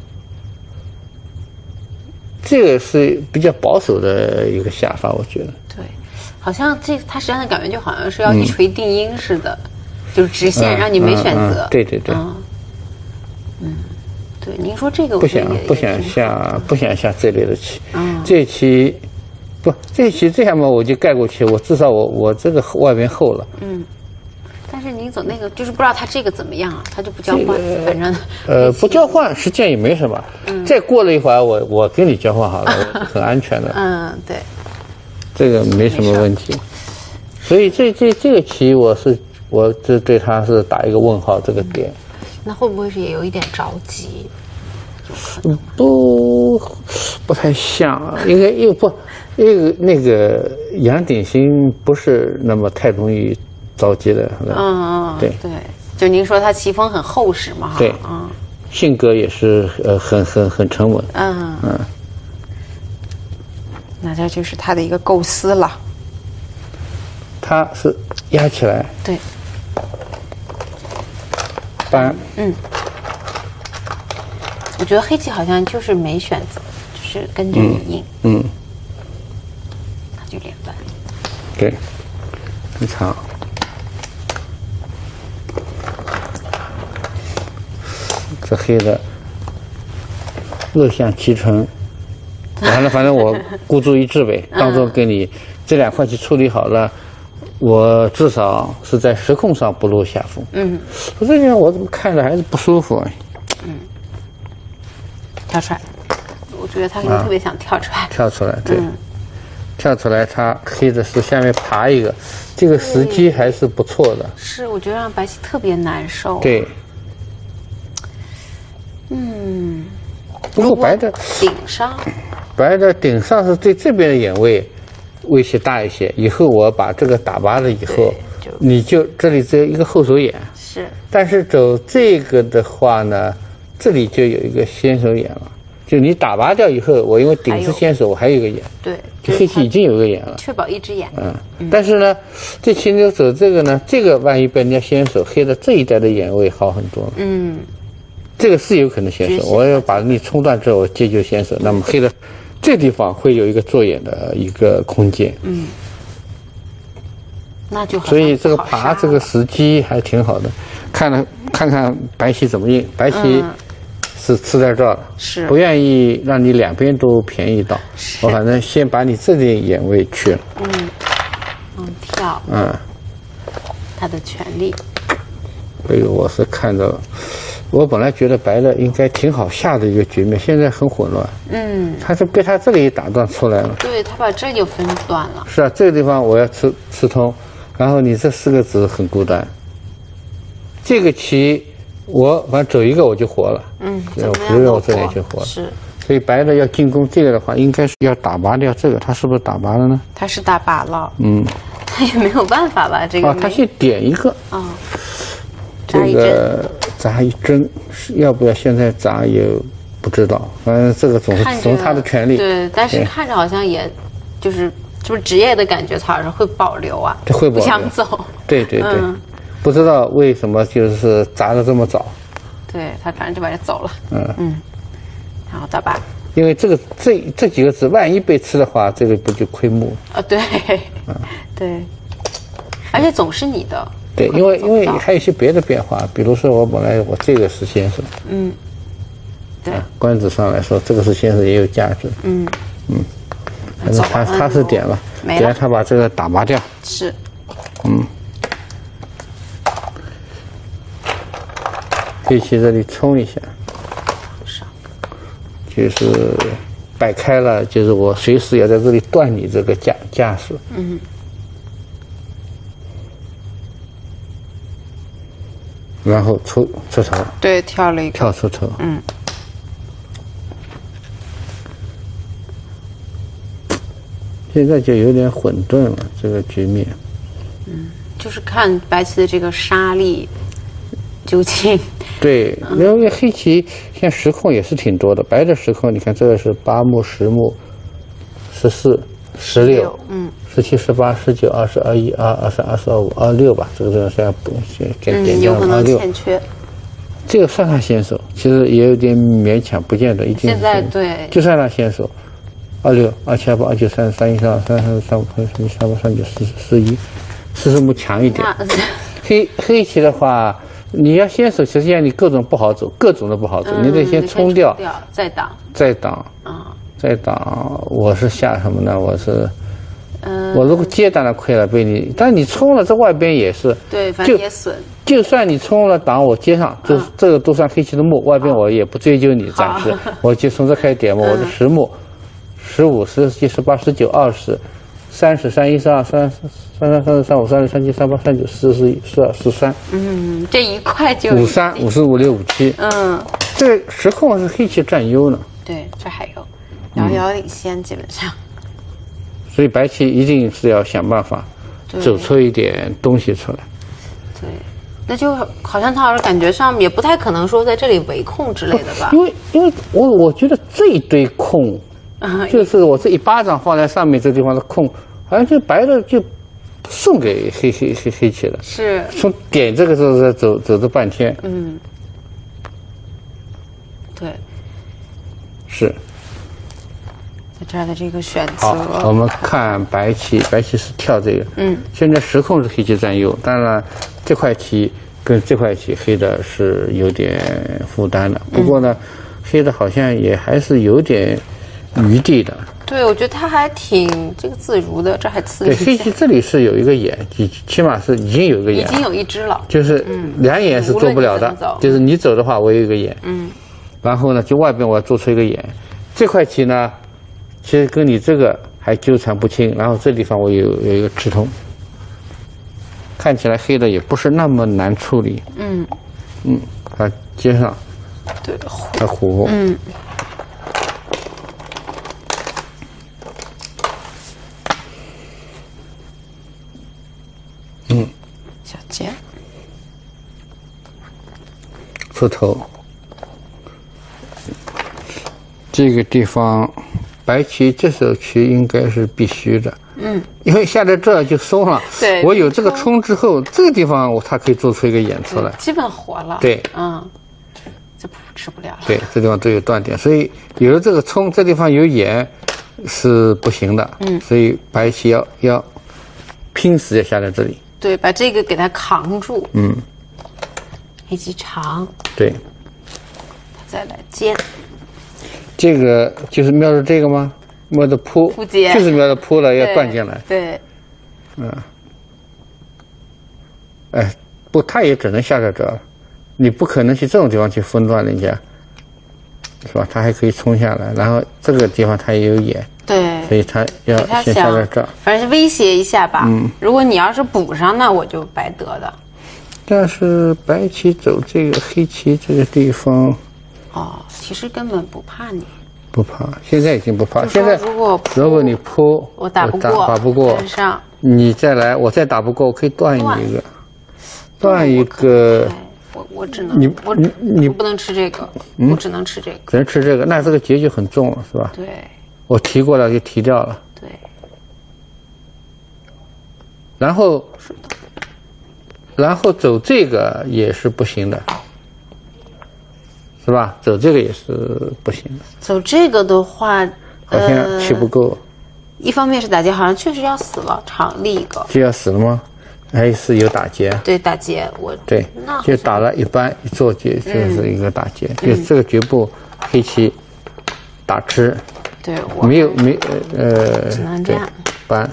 这个是比较保守的一个下法，我觉得。 对，好像这他实际上的感觉就好像是要一锤定音似的，嗯、就是直线、嗯、让你没选择。 嗯嗯、对对对。 嗯，嗯对，您说这个我不想不想下不想下这类的棋，嗯、这棋不这棋这样嘛，我就盖过去，我至少我我这个外边厚了。嗯。 但是您走那个，就是不知道他这个怎么样啊？他就不交换，这个、反正呃不交换，实际上也没什么。嗯、再过了一会儿，我我跟你交换好了，很安全的。 嗯，对， 这个没什么问题。所以这这这个棋，我是我这对他是打一个问号，这个点。 嗯、那会不会是也有一点着急？ 不，不太像，应该又不，那个那个杨鼎新不是那么太容易。着急的， 嗯嗯， 对对，就您说他棋风很厚实嘛， 对， 嗯， 性格也是呃很很很沉稳， 嗯嗯，那这就是他的一个构思了。 他是压起来， 对， 扳， 嗯，我觉得黑棋好像就是没选择，就是跟着你应， 嗯，嗯他就连扳， 对，很长。这黑的乐享其成， 完了，反正我孤注一掷呗，当做给你这两块棋处理好了，我至少是在时控上不落下风。嗯，我这个我怎么看着还是不舒服啊？ 嗯，跳出来，我觉得他可能特别想跳出来。啊、 跳出来，对。嗯，跳出来，他黑的是下面爬一个，这个时机还是不错的。 是，我觉得让白棋特别难受。 对。 嗯。 不过白的顶上， 白的顶上是对这边的眼位威胁大一些。以后我把这个打拔了以后，就你就这里只有一个后手眼。 是。但是走这个的话呢，这里就有一个先手眼了。就你打拔掉以后，我因为顶是先手，我还有一个眼。 对。 就黑棋已经有一个眼了。 确保一只眼。 嗯。嗯但是呢，这棋就走这个呢，这个万一被人家先手，黑的这一带的眼位好很多了。嗯。这个是有可能先手，我要把你冲断之后，我接就先手。那么黑的这地方会有一个做眼的一个空间。嗯， 那就好。 所以这个爬这个时机还挺好的，看了看看白棋怎么应。白棋是吃在这儿了， 是不愿意让你两边都便宜到。我反正先把你这点眼位去了。 嗯，嗯，跳。 嗯， 他的权利。 这个我是看到。我本来觉得白的应该挺好下的一个局面，现在很混乱。嗯，他是被他这里打断出来了。 对，他把这就分断了。 是啊，这个地方我要吃吃通，然后你这四个子很孤单。这个棋我反正走一个我就活了。嗯， 怎么样我这里就活了。 是。 所以白的要进攻这个的话，应该是要打拔掉这个，他是不是打拔了呢？ 他是打拔了。 嗯， 他也没有办法吧？这个。 啊，他先点一个。 啊、哦。 这个砸一针，要不要现在砸也不知道，反正这个总是总他的权利。 对，但是看着好像也，就是就是职业的感觉，曹老师会保留啊， 会保留， 不想走。 对对对，嗯、不知道为什么就是砸的这么早。 对他反正就把它走了。嗯嗯，然后打吧。 因为这个这这几个字，万一被吃的话，这个不就亏木啊？对，嗯对，而且总是你的。 对，因为因为还有一些别的变化，比如说我本来我这个是先手， 嗯，对， 啊、官子上来说这个是先手也有价值，嗯嗯，反正他他是点了，点了他把这个打拔掉， 是， 嗯，黑棋这里冲一下，就是摆开了，就是我随时要在这里断你这个架架势，嗯。然后出出头， 对，跳了一个， 跳出头， 嗯， 现在就有点混沌了，这个局面， 嗯，就是看白棋的这个杀力究竟， 对，因为黑棋现在时控也是挺多的，白的时控，你看这个是八目、十目、十四、十六，嗯。十七、十八、十九、二十、二一、二二、三、二四、二五、二六吧，这个这个不点点掉二六。欠缺。 这个算他先手，其实也有点勉强，不见得一定。 现在对。 就算他先手，二六、二七、二八、二九、三十、三一、三二、三三、三五、三四、三八、三九、四十、四一，四十目强一点。黑黑棋的话，你要先手，实际上你各种不好走，各种都不好走， 嗯、 你得先冲掉， 再挡， 再挡，啊，再挡。我是下什么呢？我是。 嗯， 我如果接当然亏了，被你，但你冲了，这外边也是， 对，反正也损。 就算你冲了挡，我接上，这、嗯、这个都算黑棋的目，外边我也不追究你，暂时，我就从这开始点嘛，我的十目，十五、十七、十八、十九、二十、三十、三一、三二、三三三、三四、三五、三六、三七、三八、三九、四十一、四二、四三。 嗯，这一块就五三、五四、五六、五七。 嗯， 这个时控是黑棋占优呢。 对，这还有遥遥领先，基本上。 所以白棋一定是要想办法走出一点东西出来。 对，那就好像他老师感觉上也不太可能说在这里围控之类的吧？ 因为因为我我觉得这一堆空，嗯、就是我这一巴掌放在上面这地方的空，好像就白的就送给黑黑黑黑棋了。 是。 从点这个时候在走走了半天。 嗯。对。 是。 这儿的这个选择， 好，我们看白棋，白棋是跳这个，嗯，现在时控是黑棋占优，当然这块棋跟这块棋黑的是有点负担的，不过呢，嗯、黑的好像也还是有点余地的。 对，我觉得它还挺这个自如的，这还刺对，黑棋这里是有一个眼，起起码是已经有一个眼， 已经有一只了， 就是两眼是做不了的，嗯、就是你走的话，我有一个眼，嗯，然后呢，就外边我要做出一个眼，这块棋呢，其实跟你这个还纠缠不清，然后这地方我有有一个吃通，看起来黑的也不是那么难处理，嗯，嗯，它接上， 对， 它虎，嗯。嗯， 小尖， 出头，这个地方白棋这手棋应该是必须的，嗯，因为下在这儿就松了。 对， 我有这个冲之后，这个地方我它可以做出一个眼出来， 基本活了。 对， 嗯，就吃不了了。 对，这地方都有断点，所以有了这个冲，这地方有眼是不行的。嗯，所以白棋要要拼死要下在这里。 对，把这个给它扛住。嗯，黑棋长。 对， 再来尖。 这个就是瞄着这个吗？瞄着扑， 扑尖就是瞄着扑了，要断进来。 对。 嗯。哎，不，他也只能下在这儿，你不可能去这种地方去分断人家，是吧？他还可以冲下来，然后这个地方他也有眼。 对， 所以他要先下在这儿， 反正威胁一下吧。嗯，如果你要是补上，那我就白得的。 但是白棋走这个黑棋这个地方， 哦，其实根本不怕你， 不怕，现在已经不怕。现在如果如果你扑， 我打不过， 打不过， 上你再来，我再打不过，我可以断一个，断一个。 我我只能你我你你不能吃这个，我只能吃这个， 只能吃这个，那这个结就很重了，是吧？ 对。 我提过了就提掉了， 对。 然后，然后走这个也是不行的，是吧？走这个也是不行的。 走这个的话， 好像气不够。 一方面是打劫，好像确实要死了，长立一个。 就要死了吗？还是有打劫？ 对，打劫我。 对，就打了一般一做劫就是一个打劫，嗯、就这个局部黑棋打吃。 对，我没有没呃， 只能这样搬。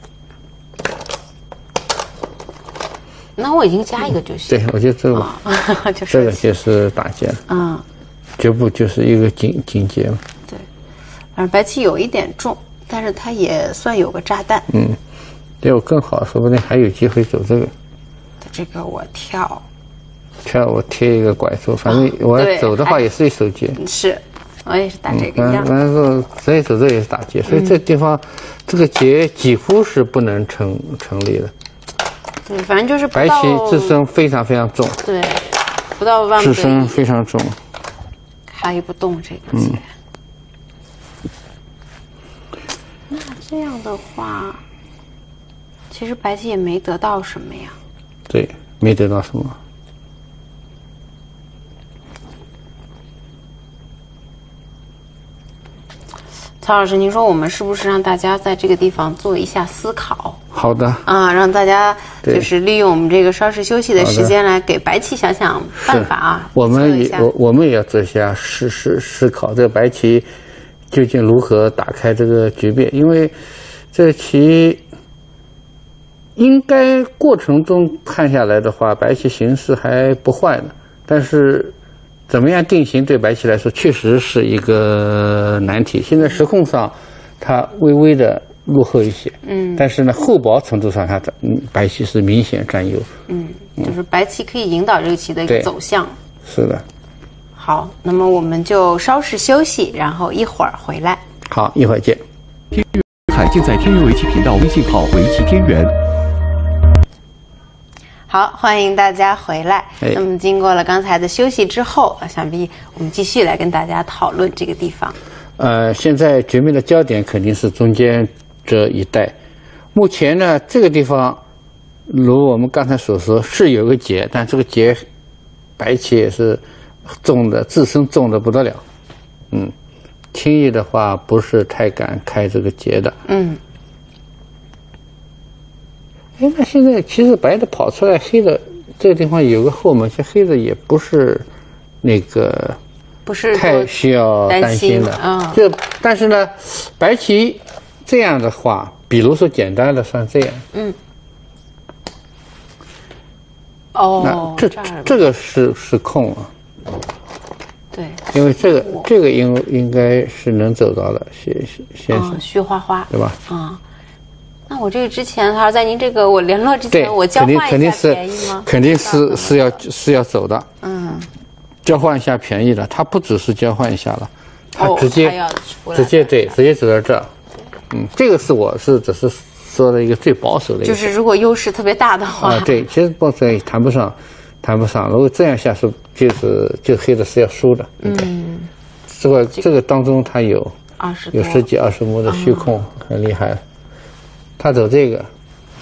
那我已经加一个就行。 对，我觉得这个， 哦、就这个就是打劫了。嗯，局部就是一个紧紧劫嘛。 对，反正白棋有一点重，但是它也算有个炸弹。 嗯，对我更好，说不定还有机会走这个。 这个我跳。 跳，我贴一个拐出，反正我要走的话也是一手劫。 是。我也是打这个样， 然后所以走这也是打劫，所以这地方、嗯、这个劫几乎是不能成成立的。 对，反正就是白棋自身非常非常重。 对，不到万不得已。 自身非常重， 开不动这个劫。嗯、那这样的话，其实白棋也没得到什么呀。 对，没得到什么。 曹老师，您说我们是不是让大家在这个地方做一下思考？ 好的。 啊，让大家就是利用我们这个稍事休息的时间来给白棋想想办法啊。 我们也我我们也要做一下思思思考，这个白棋究竟如何打开这个局面？因为这个棋应该过程中看下来的话，白棋形势还不坏的，但是。怎么样定型对白棋来说确实是一个难题。现在时控上，它微微的落后一些，嗯，但是呢，厚薄程度上，它嗯白棋是明显占优。嗯， 就是白棋可以引导这个棋的一个走向。 是的。 好，那么我们就稍事休息，然后一会儿回来。 好，一会儿见。 天元海尽在天元围棋频道微信号围棋天元。 好，欢迎大家回来。哎、那么经过了刚才的休息之后，想必我们继续来跟大家讨论这个地方。 呃，现在局面的焦点肯定是中间这一带。目前呢，这个地方，如我们刚才所说，是有个劫，但这个劫，白棋也是重的，自身重的不得了。嗯，轻易的话不是太敢开这个劫的。嗯。哎，那现在其实白的跑出来，黑的这个地方有个后门，其实黑的也不是那个不是太需要担心了。 嗯， 就但是呢，白棋这样的话，比如说简单的像这样， 嗯，哦， 那这这这个是是空啊。 对， 因为这个这个应应该是能走到的，先先嗯，虚花花， 对吧？ 啊、嗯，那我这个之前，他说在您这个我联络之前，我交肯定换肯定是一下便宜吗？ 肯定是是要是要走的， 嗯， 交换一下便宜的，他不只是交换一下了，他哦直接、 他要出来直接对直接走到这儿，嗯，这个是我是只是说的一个最保守的一个， 就是如果优势特别大的话， 啊，对，其实保守也谈不上。谈不上，如果这样下是就是就黑的是要输的。嗯，这个这个当中它有二十有十几二十目的虚空，嗯、很厉害。他走这个，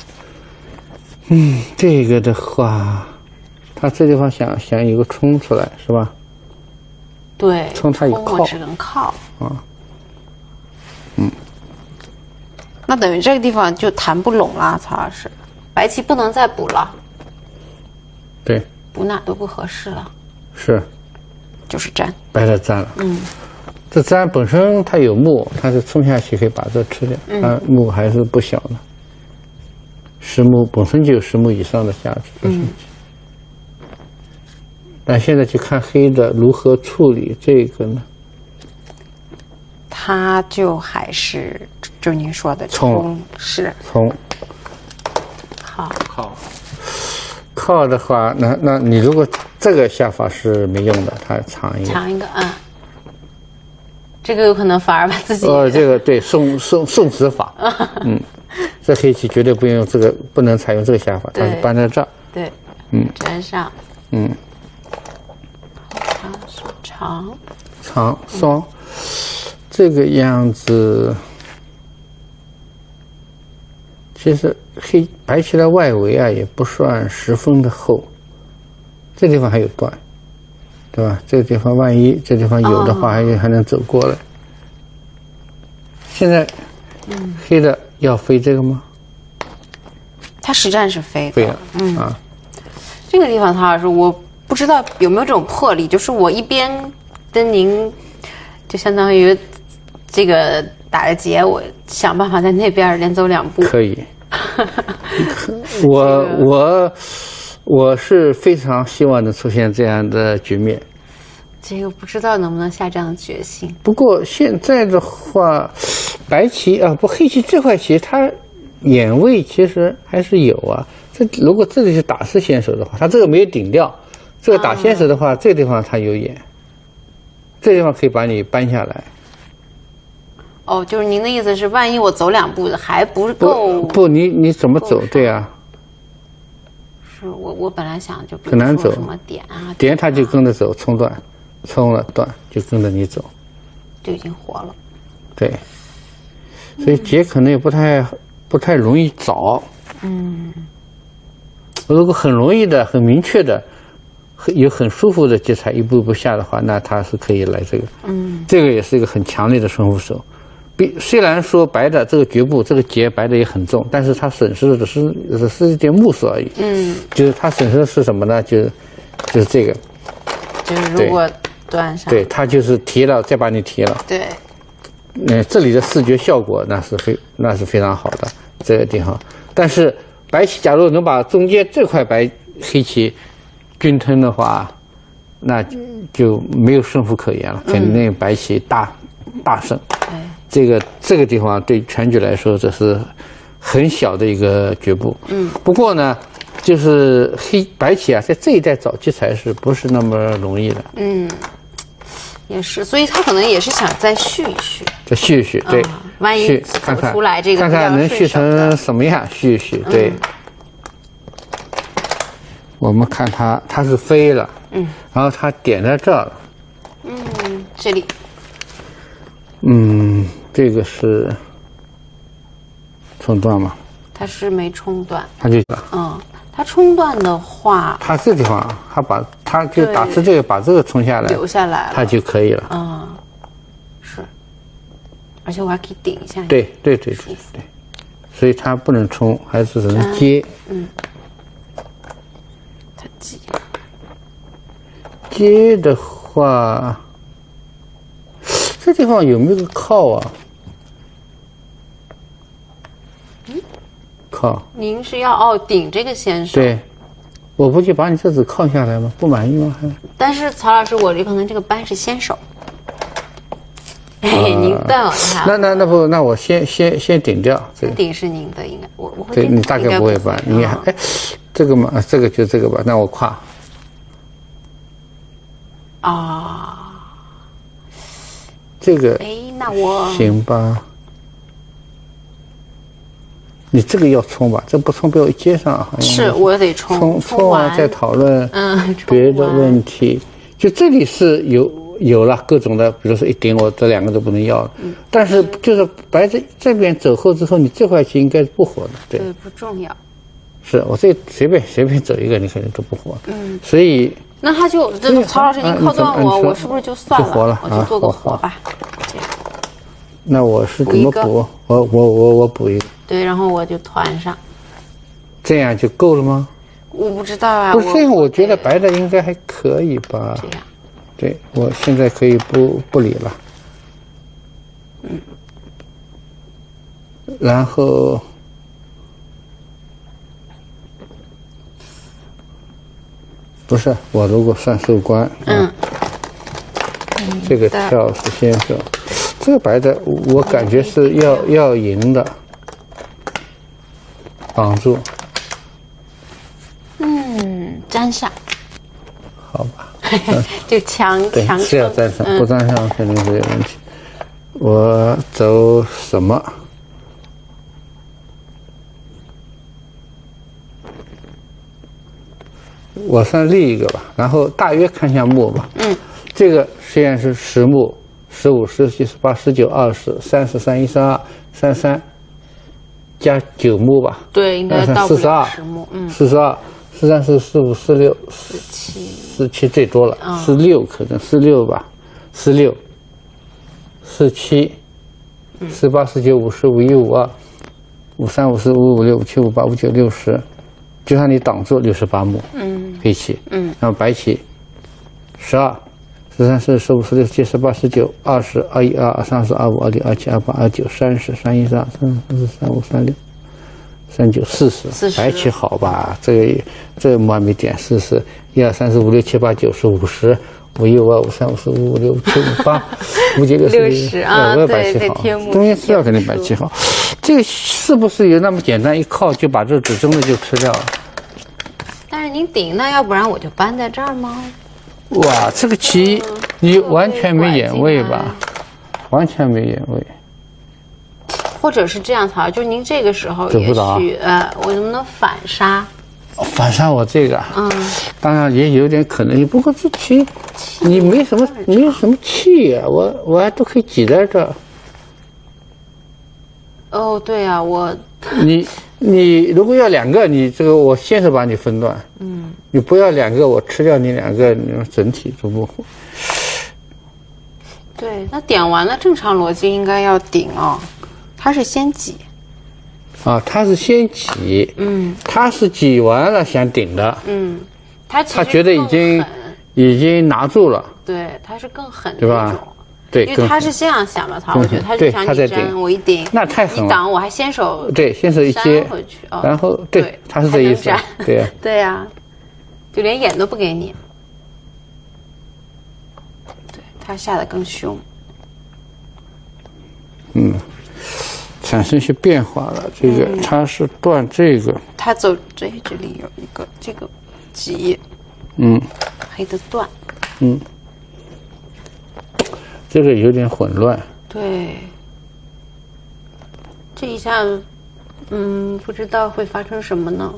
嗯，这个的话，他这地方想想有个冲出来是吧？ 对， 冲他一靠， 只能靠啊。嗯， 那等于这个地方就谈不拢了，曹老师，白棋不能再补了。 对， 补哪都不合适了， 是， 就是粘， 白的粘了。 嗯， 这粘本身它有木，它是冲下去可以把这吃掉，嗯、它木还是不小的，十目本身就有十目以上的价值。嗯，但现在就看黑的如何处理这个呢？ 它就还是就您说的冲是冲， 靠靠。靠的话，那那你如果这个下法是没用的，它长一个， 长一个，嗯，这个有可能反而把自己呃，这个对送送送死法，嗯，这黑棋绝对不用这个，不能采用这个下法，它是搬在这儿， 对， 嗯， 粘上， 嗯， 长长双，这个样子，其实。黑白棋的外围啊，也不算十分的厚，这地方还有断，对吧？这个地方万一这地方有的话，还、哦、还能走过来。现在，嗯，黑的要飞这个吗？ 它实战是飞的， 飞了， 嗯啊。 这个地方，曹老师，我不知道有没有这种魄力，就是我一边跟您，就相当于这个打着结，我想办法在那边连走两步， 可以。我我我是非常希望能出现这样的局面， 这个不知道能不能下这样的决心。 不过现在的话，白棋啊，不黑棋这块棋它眼位其实还是有啊。这如果这里是打士先手的话，它这个没有顶掉，这个打先手的话，啊、这个地方它有眼，这个地方可以把你搬下来。 哦，就是您的意思是，万一我走两步还不够？ 不，不你你怎么走？对啊， 是我我本来想就很难走， 什么点啊， 点它就跟着走，冲断，冲了断就跟着你走， 就已经活了。 对，所以劫可能也不太、嗯、不太容易找。 嗯， 如果很容易的、很明确的、很有很舒服的劫材一步一步下的话，那它是可以来这个。嗯，这个也是一个很强烈的顺扶手。比虽然说白的这个局部这个劫白的也很重，但是它损失的只是只是一点目数而已。嗯，就是它损失的是什么呢？就是就是这个， 就是如果端上， 对，它就是提了再把你提了。 对， 嗯，这里的视觉效果那是非那是非常好的这个地方。但是白棋假如能把中间这块白黑棋均吞的话，那就没有胜负可言了，肯定白棋大、嗯、大胜。对。这个这个地方对全局来说，这是很小的一个局部。嗯。不过呢，就是黑白棋啊，在这一代找劫材是不是那么容易的？ 嗯，也是，所以他可能也是想再续一续。 再续一续，对。 嗯、万一看看出来这个看看能续成什么样，续一续，对。嗯、我们看它，它是飞了。嗯。然后它点在这儿了。 嗯，这里。 嗯，这个是冲断吗？ 它是没冲断， 它就嗯，它冲断的话， 它这地方它把它就打出这个，把这个冲下来， 留下来了， 它就可以了。 嗯，是，而且我还可以顶一下。 对对对对对，所以它不能冲，还是只能接。 嗯，它接接的话。 这地方有没有个靠啊？ 嗯， 靠。 您是要哦顶这个先手？ 对，我不就把你这子靠下来吗？不满意吗？还？ 但是曹老师，我这可能这个扳是先手。哎，您瞪我看。 那那那不，那我先先先顶掉。这个顶是您的，应该我我会。 对你大概不会扳，你还哎，这个嘛，这个就这个吧，那我跨。 啊。 这个。 哎，那我。 行吧。你这个要冲吧，这不冲被我接上，好像是我得冲， 冲冲完再讨论嗯别的问题。就这里是有有了各种的，比如说一顶我这两个都不能要了，嗯、但是就是白这这边走后之后，你这块棋应该是不活的，对， 对，不重要。 是我这随便随便走一个，你肯定都不活，嗯，所以那他就这曹老师您靠断我，我是不是就算了？ 就活了， 我就做个活吧。这样。 那我是怎么补？我我我我补一个。 对，然后我就团上， 这样就够了吗？ 我不知道啊。 不是这样，我觉得白的应该还可以吧。 这样， 对，我现在可以不不理了。嗯。然后，不是我如果算收官，嗯，这个跳是先手，这个白的我感觉是要要赢的。绑住， 嗯，粘上， 好吧， 就强强是要粘上，不粘上肯定是有问题。我走什么？我算立一个吧，然后大约看一下目吧。嗯，这个实验是十目，十五、十七、十八、十九、二十、三十、三一、三二、三三。加九目吧， 对，应该到不了十目，嗯， 四十二、四三、四四五、四六、 四七、 四七最多了，四六可能四六吧，四六、四七、四八、四九、五十、五一、五二、五三、五四、五五六、五七、五八、五九、六十，就算你挡住六十八目，嗯，黑棋，嗯，然后白棋十二。十三、十四、十五、十六、十七、十八、十九、二十、二一、二二、三四、二五、二六、二七、二八、二九、三十、三一、三二、三三、四、三五、三六、三九、四十。白棋好吧？这个这个还没点四十，一二三四五六七八九十五十，五一五二五三五四五五六五七五八五九六十。 六十啊， 我也白棋好，中间资料肯定白棋好。这个是不是有那么简单？一靠就把这纸真的就吃掉了？ 但是您顶，那要不然我就搬在这儿吗？ 哇，这个棋你完全没眼位吧？完全没眼位。 或者是这样曹，就是您这个时候也许呃，我能不能反杀？ 反杀我这个，嗯，当然也有点可能，不过这棋你没什么没什么气呀、啊，我我还都可以挤在这儿。 哦，对啊，我你你如果要两个，你这个我先是把你分段，嗯，你不要两个，我吃掉你两个，你整体就不。 对，那点完了，正常逻辑应该要顶哦，他是先挤。 啊，他是先挤，嗯，他是挤完了想顶的， 嗯，他他觉得已经已经拿住了， 对，他是更狠的对吧？对， 因为他是这样想的，他我觉得他就想你粘我一顶， 那太狠了， 一挡我还先手对，先手一接回去，哦、 然后对，他是这意思，对呀， 对呀，就连眼都不给你，对他下的更凶， 嗯。产生一些变化了，这个嗯、 它是断这个， 他走这这里有一个这个挤， 嗯， 黑的断， 嗯，这个有点混乱， 对，这一下，嗯，不知道会发生什么呢？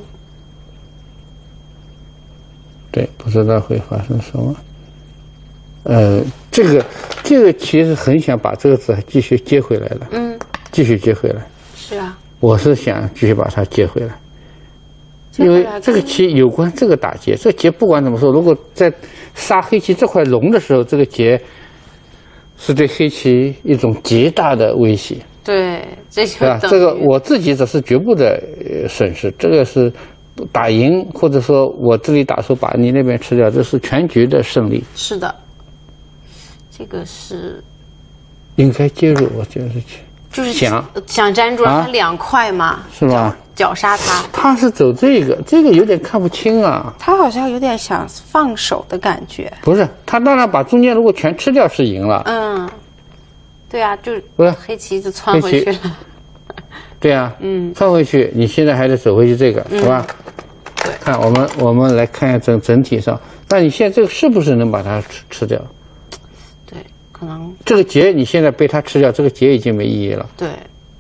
对，不知道会发生什么。呃，这个这个其实很想把这个子继续接回来了，嗯。继续接回来， 是啊， 我是想继续把它接回来，因为这个棋有关这个打劫，这个劫不管怎么说，如果在杀黑棋这块龙的时候，这个劫是对黑棋一种极大的威胁。 对，这是吧？这个我自己只是局部的损失，这个是打赢，或者说我这里打输把你那边吃掉，这是全局的胜利。 是的，这个是。 应该介入，我觉得是就是想想粘住啊他两块嘛， 是吧？ 绞杀他。 他是走这个，这个有点看不清啊。 他好像有点想放手的感觉。 不是，他当然把中间如果全吃掉是赢了。 嗯，对啊，就不是黑棋就窜回去了。 对啊， 嗯， 窜回去，你现在还得走回去这个，是吧？ 对。 看我们我们来看一下整整体上，那你现在这个是不是能把它吃吃掉？ 对，可能这个劫你现在被它吃掉，这个劫已经没意义了。 对。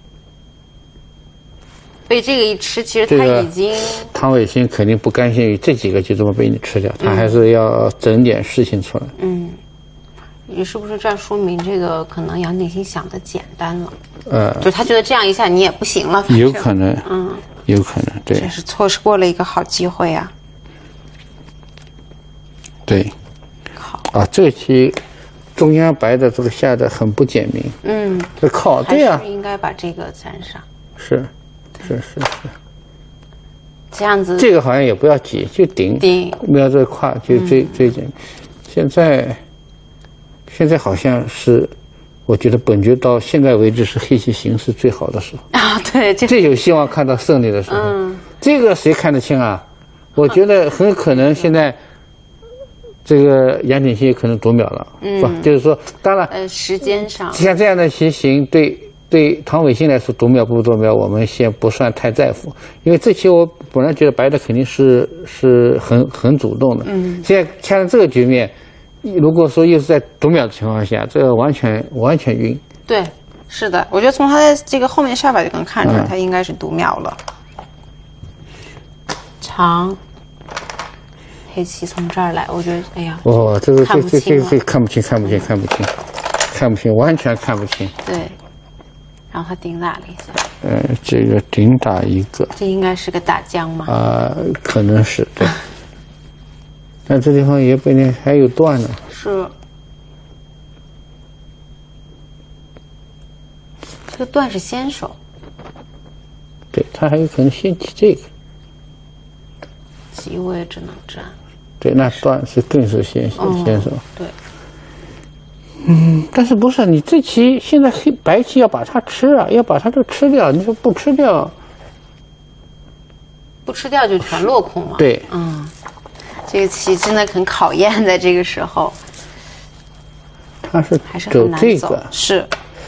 被这个一吃，其实这个他已经、 汤伟新肯定不甘心于这几个就这么被你吃掉，他还是要整点事情出来。 嗯，你是不是这说明这个可能杨鼎新想的简单了？ 呃， 就他觉得这样一下你也不行了，反正有可能， 嗯， 有可能，对真是错过了一个好机会啊。 对。 好啊，这期中央白的这个下的很不简明。 嗯， 这靠，对呀、 还是应该把这个粘上， 是，是是是。 这样子这个好像也不要挤，就顶顶瞄这胯就最、最简。现在现在好像是，我觉得本局到现在为止是黑棋形势最好的时候啊，对，这最有希望看到胜利的时候。 嗯， 这个谁看得清啊？我觉得很可能现在这个杨鼎新可能读秒了，嗯，吧？就是说，当然， 呃，时间上像这样的棋形对。对唐伟新来说，读秒不读秒，我们先不算太在乎，因为这棋我本来觉得白的肯定是是很很主动的。嗯，现在看这个局面，如果说又是在读秒的情况下，这个完全完全晕。 对，是的，我觉得从他的这个后面下巴就能看出来， 嗯他应该是读秒了。长，黑棋从这儿来，我觉得，哎呀， 哦，这个看这这这不清了这看不清，看不清，看不清，看不清，完全看不清。 对，然后他顶打了一下， 呃，这个顶打一个这应该是个打将嘛？ 啊、可能是对。但这地方也不一定还有断呢。 是。这个段是先手， 对他还有可能先起这个。 棋位只能占。 对，那断是更是先先先手。 对。 嗯，但是不是你这棋现在黑白棋要把它吃啊，要把它这吃掉。你说不吃掉， 不吃掉就全落空嘛。 对， 嗯，这个棋真的很考验，在这个时候他是还是走很难走。 这个， 是，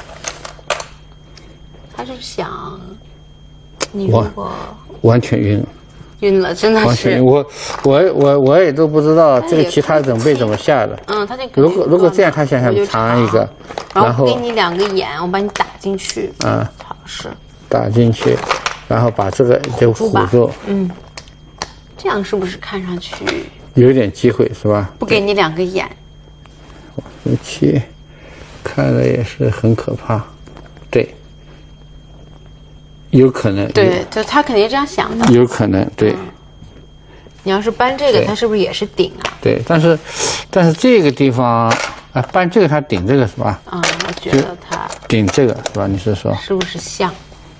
他是想你如果完全晕了。 晕了，真的是完全晕。我我我我也都不知道这个棋他准备怎么下的。 嗯，他就如果如果这样，他想想长一个，然后然后给你两个眼，我把你打进去。 嗯， 好是打进去，然后把这个就住吧唬住， 嗯，这样是不是看上去有点机会是吧？ 不给你两个眼？ 这棋看着也是很可怕，对，有可能， 对，就他肯定这样想的。 有可能，对。 你要是搬这个， 对他是不是也是顶啊？ 对，但是，但是这个地方啊，搬这个他顶这个是吧？ 啊、我觉得他顶这个是吧？你是说？ 是不是像？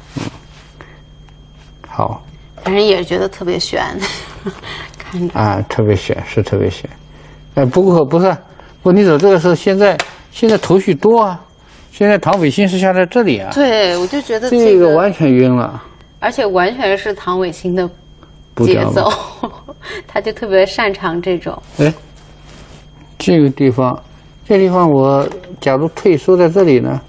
好反正也觉得特别悬，看着。 啊，特别悬，是特别悬。哎，不过不是，不，你走这个时候，现在现在头绪多啊，现在唐伟新是下在这里啊， 对，我就觉得这这个， 个完全晕了， 而且完全是唐伟新的不知道节奏吗， 他就特别擅长这种。 哎，这个地方，这地方我假如退缩在这里呢，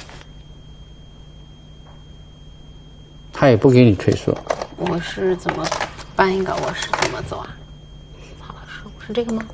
他也不给你退缩。 我是怎么搬一个？我是怎么走啊？好，是是这个吗？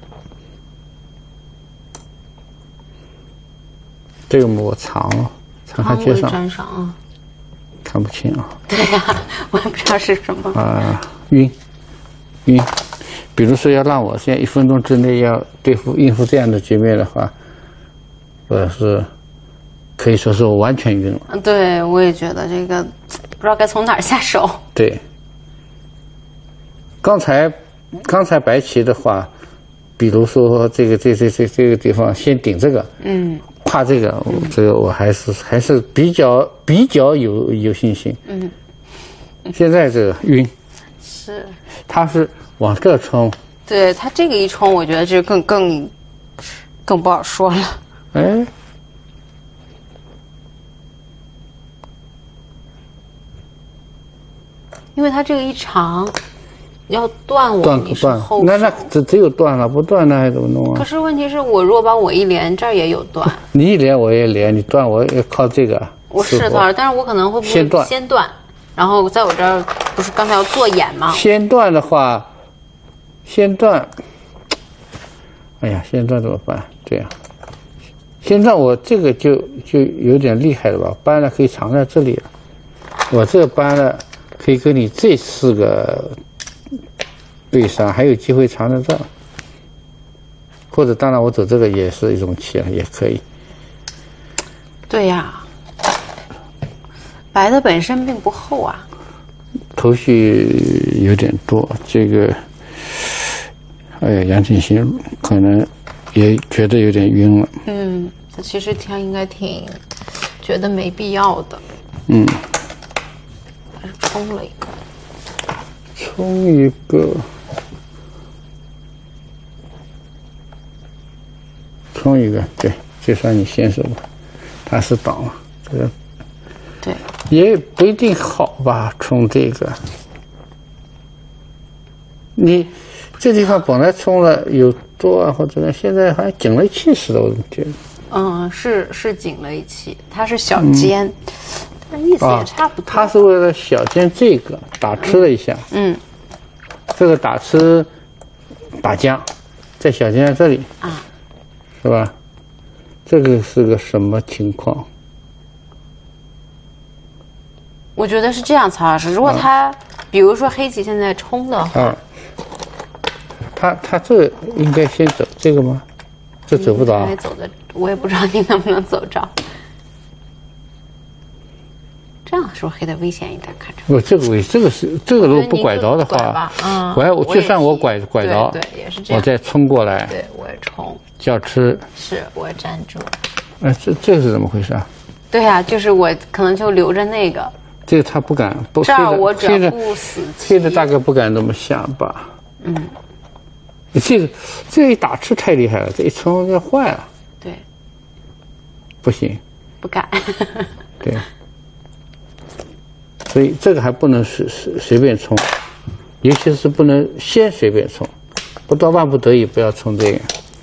这个我藏了，藏它啊，我也接上， 粘上啊。 看不清啊。 对呀、我也不知道是什么。 啊、晕，晕。比如说要让我现在一分钟之内要对付应付这样的局面的话，我是可以说是我完全晕了。 嗯，对，我也觉得这个不知道该从哪儿下手。 对，刚才刚才白棋的话，比如说这个这这这这个地方先顶这个， 嗯， 跨这个，我这个我还是还是比较比较有有信心。 嗯， 现在这个晕， 是， 他是往这冲， 对他这个一冲，我觉得这更更更不好说了。 哎， 因为它这个一长，要断我， 断可断，那那只只有断了，不断那还怎么弄啊？ 可是问题是我如果把我一连，这儿也有断。 你一连我也连，你断我也靠这个。 我是的，但是我可能会不会先断， 先断，然后在我这儿不是刚才要做眼吗？ 先断的话，先断。哎呀，先断怎么办？这样，先断我这个就就有点厉害了吧？斑呢可以藏在这里了，我这个斑呢可以跟你这四个对上，还有机会藏在这儿，或者当然我走这个也是一种棋了，也可以。 对呀，白的本身并不厚啊， 头绪有点多，这个。哎呀，杨景行可能也觉得有点晕了。 嗯，他其实他应该挺觉得没必要的。 嗯， 还是冲了一个。 冲一个，冲一个，对，就算你先手吧，他是挡了，这个对， 也不一定好吧，冲这个，你。这地方本来冲了有多啊，或者现在好像紧了一气似的，我觉得。 嗯，是是紧了一气，它是小尖，嗯、但意思也差不多。 他、啊、是为了小尖这个打吃了一下， 嗯， 这个打吃打浆，在小尖这里啊，是吧？这个是个什么情况？ 我觉得是这样，曹老师，如果他、啊、比如说黑棋现在冲的话。啊他他这应该先走这个吗？这走不着。应该走的，我也不知道你能不能走着。这样是不是黑的危险一点？看着。不，这个危，这个是这个如果不拐着的话，嗯，拐我就算我拐拐着，对，也是这样。我再冲过来，对，我也冲。叫吃。是，我也站住。哎，这这是怎么回事啊？对啊，就是我可能就留着那个。这个他不敢，不这儿我只要不死棋，黑的大概不敢这么想吧？嗯。这个这一打吃太厉害了，这一冲就坏了。对，不行，不敢。对，所以这个还不能随随随便冲，尤其是不能先随便冲，不到万不得已不要冲这个。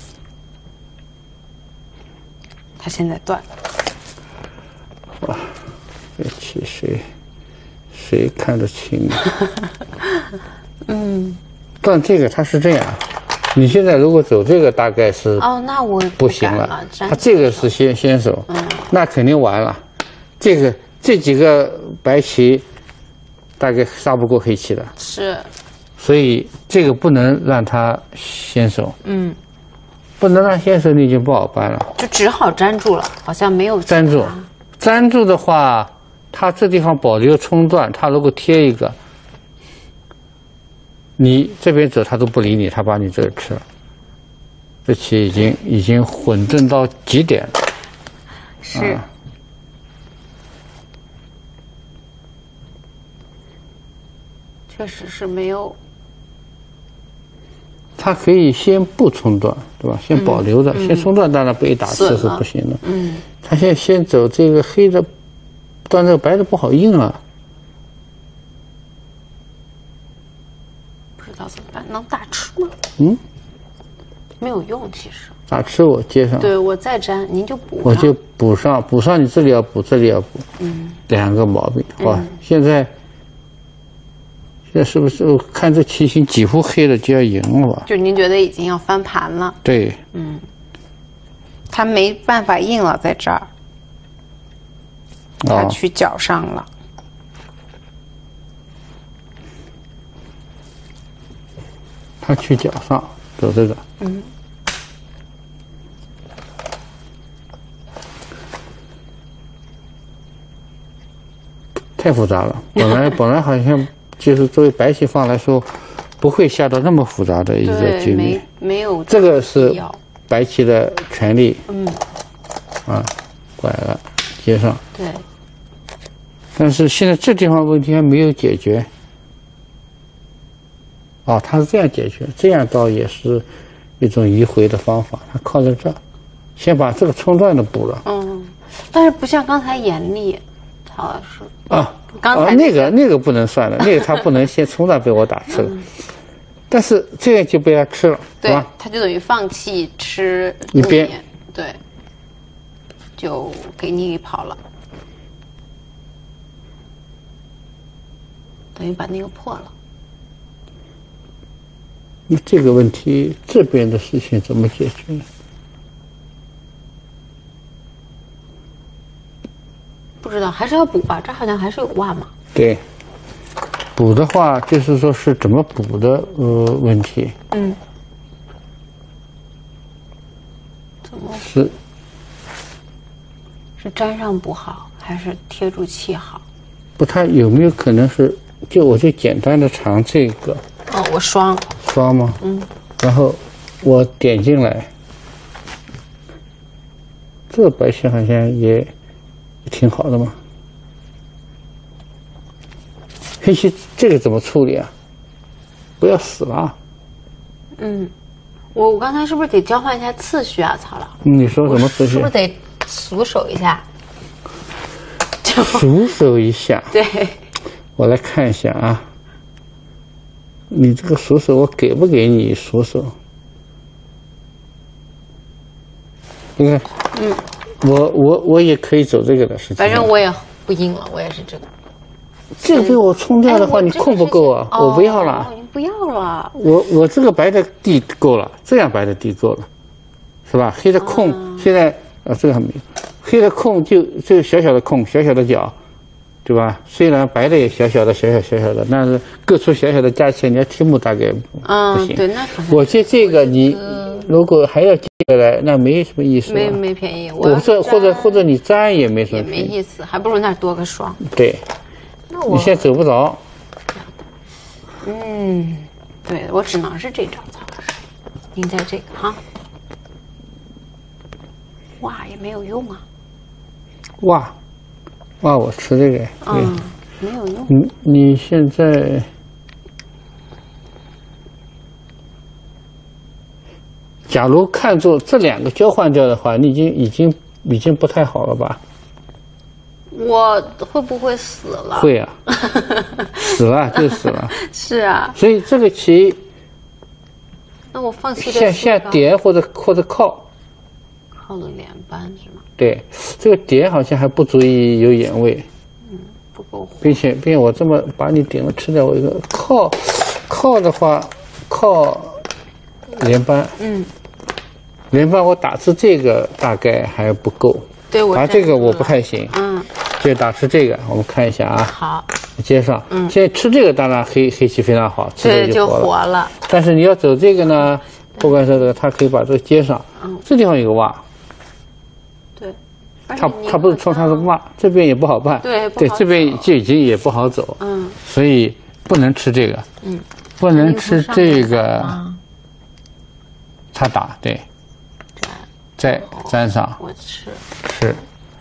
他现在断。哇，这棋谁谁看得清？嗯，断这个他是这样。你现在如果走这个，大概是哦，那我不行了。他这个是先先手，嗯，那肯定完了。这个这几个白棋大概杀不过黑棋的，是。所以这个不能让他先手，嗯，不能让先手，你已经不好办了，就只好粘住了，好像没有粘住。粘住的话，他这地方保留冲断，他如果贴一个。你这边走，他都不理你，他把你这个吃了。这棋已经已经混沌到极点了。是。啊、确实是没有。他可以先不冲断，对吧？先保留着，嗯、先冲断，当然被打吃是不行的。嗯。他先先走这个黑的，断这个白的不好硬啊。怎么办？能打吃吗？嗯，没有用，其实。打吃我接上。对，我再粘，您就补上。我就补上，补上你这里要补，这里要补。嗯。两个毛病，好、嗯，现在现在是不是看这棋形几乎黑的就要赢了吧？就您觉得已经要翻盘了？对。嗯。他没办法硬了，在这儿。他去角上了。他去角上走这个，嗯，太复杂了。本来本来好像就是作为白棋方来说，不会下到那么复杂的一个局面。没没有这个是白棋的权利。嗯，啊，拐了接上。对。但是现在这地方问题还没有解决。哦，他是这样解决，这样倒也是一种迂回的方法。他靠在这儿，先把这个冲断的补了。嗯，但是不像刚才严厉，曹老师。啊。 刚才、 啊、那个那个不能算的，那个他不能先从早被我打吃了。嗯、但是这个就被他吃了， 对是吧？ 他就等于放弃吃一边， 对，就给你跑了，等于把那个破了。 那这个问题这边的事情怎么解决呢？ 不知道，还是要补吧，这好像还是有袜嘛。 对，补的话就是说是怎么补的呃问题。 嗯。怎么？ 是。 是粘上补好，还是贴住气好？ 不，它有没有可能是就我就简单的尝这个？ 哦，我双。 双吗？ 嗯。 然后我点进来，这个白线好像也。挺好的嘛，黑棋这个怎么处理啊？不要死了。 嗯，我我刚才是不是得交换一下次序啊，曹老？ 你说什么次序？ 是不是得数手一下？ 数手一下。 对， 我来看一下啊。你这个数手，我给不给你数手？你看，嗯。我我我也可以走这个的事情， 反正我也不硬了，我也是这个。 这个被我冲掉的话，你空不够啊，我不要了。 你不要了。 我我这个白的地够了，这样白的地够了，是吧？黑的空现在啊，这个还没有，黑的空就就小小的空，小小的角，对吧？虽然白的也小小的小小小小的，但是各处小小的加起来，你要题目大概不行。 对，那我接这个你。如果还要接下来，那没什么意思。 没没便宜， 我这或者或者你粘也没什么。 也没意思，还不如那儿多个双。 对。 那我你现在走不着。 嗯，对我只能是这招，曹老师。您在这个哈。哇，也没有用啊。 哇，哇，我吃这个。 嗯，没有用。 你你现在。假如看作这两个交换掉的话，你已经已经已经不太好了吧？ 我会不会死了？ 会啊，死了就死了。 是啊。 所以这个棋， 那我放弃下下点或者或者靠， 靠了连扳是吗？ 对，这个点好像还不足以有眼位。 嗯，不够。 并且并且我这么把你点了吃掉，我一个靠，靠的话靠连扳。嗯。连扳我打出这个大概还不够， 对我打这个我不太行， 嗯， 就打出这个，我们看一下啊， 好， 接上，嗯，现在吃这个当然黑黑棋非常好，吃这个就活了， 了。 但是你要走这个呢，不管说这个，它可以把这个接上，嗯，这地方有个挖， 对， 它它不是冲，它是挖，这边也不好办， 对对，这边就已经也不好走， 嗯， 所以不能吃这个，嗯，不能吃这个，他打对。再粘上， 我吃是。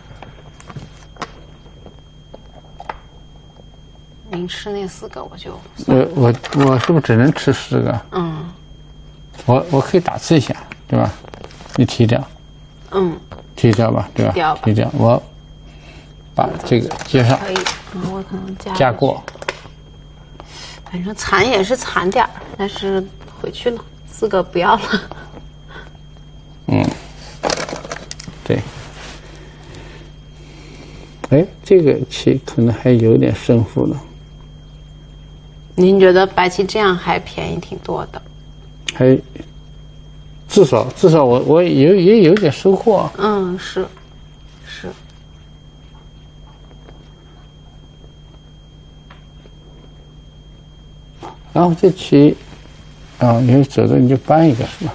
您吃那四个，我就呃，我我是不是只能吃四个？ 嗯， 我我可以打字一下，对吧？你提掉， 嗯， 提掉吧，对吧？ 掉吧提掉，我把这个接上， 可以，嗯，我可能加加过。 反正残也是残点儿，但是回去了，四个不要了。 嗯。对，哎，这个棋可能还有点胜负呢。 您觉得白棋这样还便宜挺多的？ 还至少至少我我有也有点收获。 嗯，是是。 然后这棋啊，你走着你就搬一个是吧？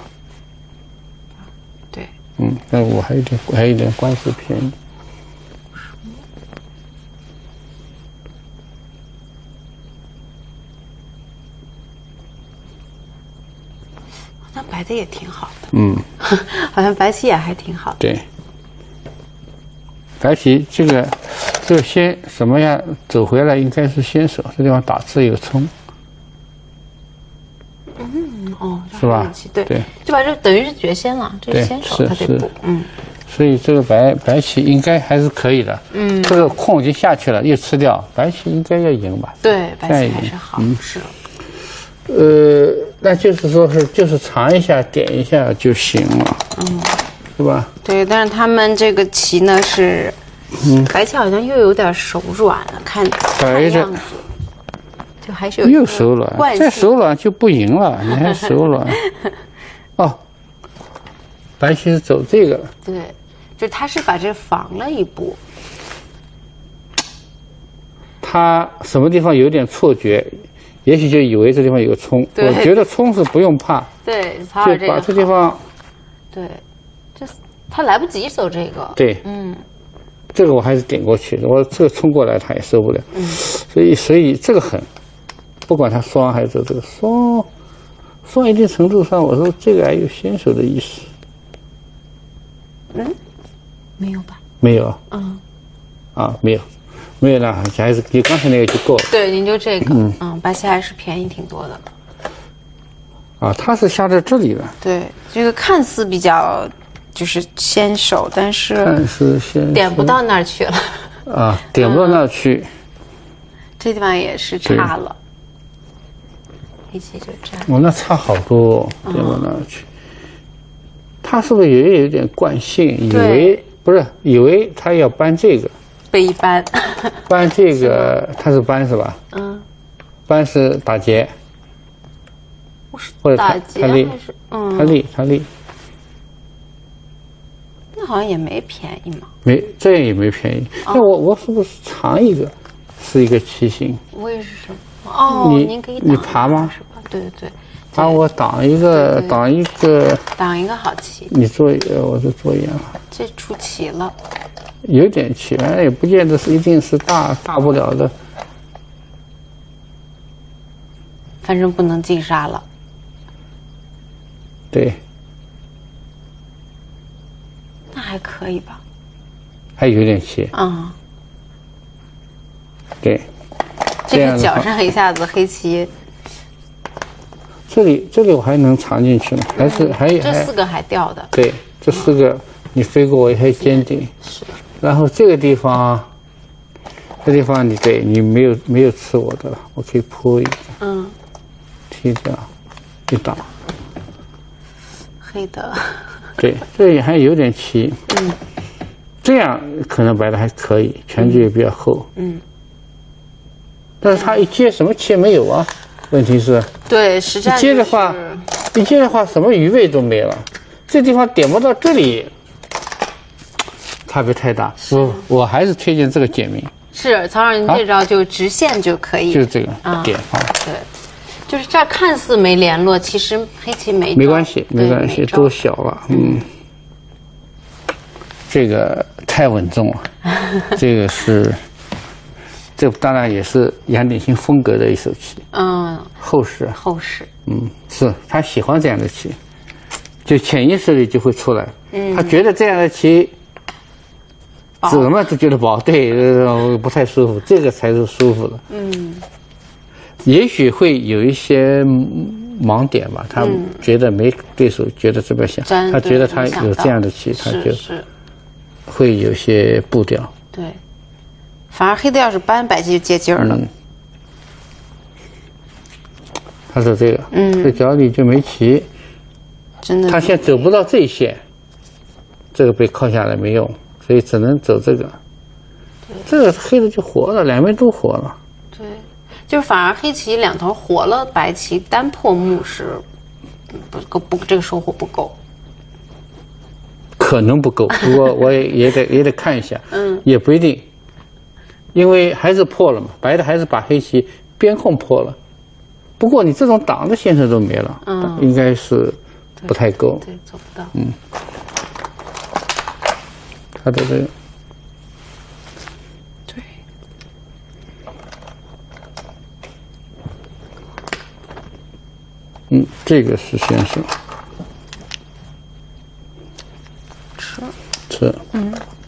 对。 嗯，但我还有点还有点官司便宜。 那白的也挺好的。 嗯， 好像白棋也还挺好的。 对。白棋这个这个先什么样走回来，应该是先手，这地方打字有冲。 嗯哦， 是吧？ 对对， 就把这等于是绝先了，这是先手他得补，嗯。 所以这个白白棋应该还是可以的。嗯，这个空已经下去了，又吃掉，白棋应该要赢吧？ 对，白棋还是好。嗯，是。 呃，那就是说是就是尝一下点一下就行了。嗯，是吧？ 对，但是他们这个棋呢是，嗯，白棋好像又有点手软了，看看样子，就还是有又手软，再手软就不赢了，你还手软。哦，白棋是走这个。 对，就他是把这防了一步。 他什么地方有点错觉？也许就以为这地方有个冲，我觉得冲是不用怕。 对， 就把这地方。 对，这他来不及走这个。 对，嗯，这个我还是点过去的，我这个冲过来他也受不了。嗯，所以所以这个狠，不管他双还是走这个双，双一定程度上，我说这个还有先手的意思。 嗯，没有吧？ 没有。嗯。啊，没有。没有了，还是比刚才那个就够了。 对，您就这个，嗯，嗯白棋还是便宜挺多的。 啊，他是下在这里的。 对，这个看似比较就是先手，但是看似先点不到那儿去了。 啊，点不到那儿去。嗯、 这地方也是差了。黑棋就这样。 哦，那差好多，点不到那儿去。嗯、他是不是也有点惯性？以为不是，以为他要搬这个。 被一搬， 搬这个他是搬是吧？嗯，搬是打劫， 或者打劫还是嗯， 他立他立， 那好像也没便宜嘛。 没，这样也没便宜。那我我是不是尝一个是一个棋形？ 为什么？哦，您可以你爬吗？ 是吧？对对对， 把我挡一个，挡一个， 挡一个好棋。 你做一个，我就做一样。 这出棋了。 有点棋，反正也不见得是一定是大大不了的。 反正不能进杀了。 对。 那还可以吧。 还有点棋。 啊、嗯。 对。 这个角上一下子黑棋。 这里这里我还能藏进去呢，还是、嗯、还有这四个还掉的。 对，这四个你飞过我也还坚定。 是。 然后这个地方，这地方你对你没有没有吃我的了，我可以铺一个，嗯，踢掉，一打， 黑的， 对，这也还有点棋，嗯，这样可能白的还可以，拳局也比较厚，嗯，但是他一接什么棋没有啊？问题是， 对，实战、就是、 一接的话，一接的话什么余味都没了，这地方点不到这里。差别太大，我我还是推荐这个简明。 是曹老师，您这招就直线就可以， 就是这个点法。 对，就是这儿看似没联络，其实黑棋没没关系，没关系，都小了。嗯，这个太稳重了，这个是，这当然也是杨鼎新风格的一手棋。嗯，后式。 后式。 嗯，是他喜欢这样的棋，就潜意识里就会出来。嗯，他觉得这样的棋。怎么都觉得薄，对，呃，不太舒服，这个才是舒服的。嗯，也许会有一些盲点吧，他觉得没对手觉得这么想，嗯、他觉得他有这样的棋，他就会有些步调。 对，反而黑的要是搬白棋就接劲儿了。嗯， 他说这个，嗯，这角里就没棋， 真的， 他现在走不到这一线，这个被靠下来没用。所以只能走这个，这个黑的就活了，两边都活了。 对，就是反而黑棋两头活了，白棋单破目是不够，不这个收获不够， 可能不够。不过我也也得也得看一下，嗯，也不一定，因为还是破了嘛，白的还是把黑棋边空破了。不过你这种挡的先生都没了，嗯，应该是不太够， 对，做不到， 嗯。他的这个， 对， 嗯，这个是先生， 吃， 吃，嗯，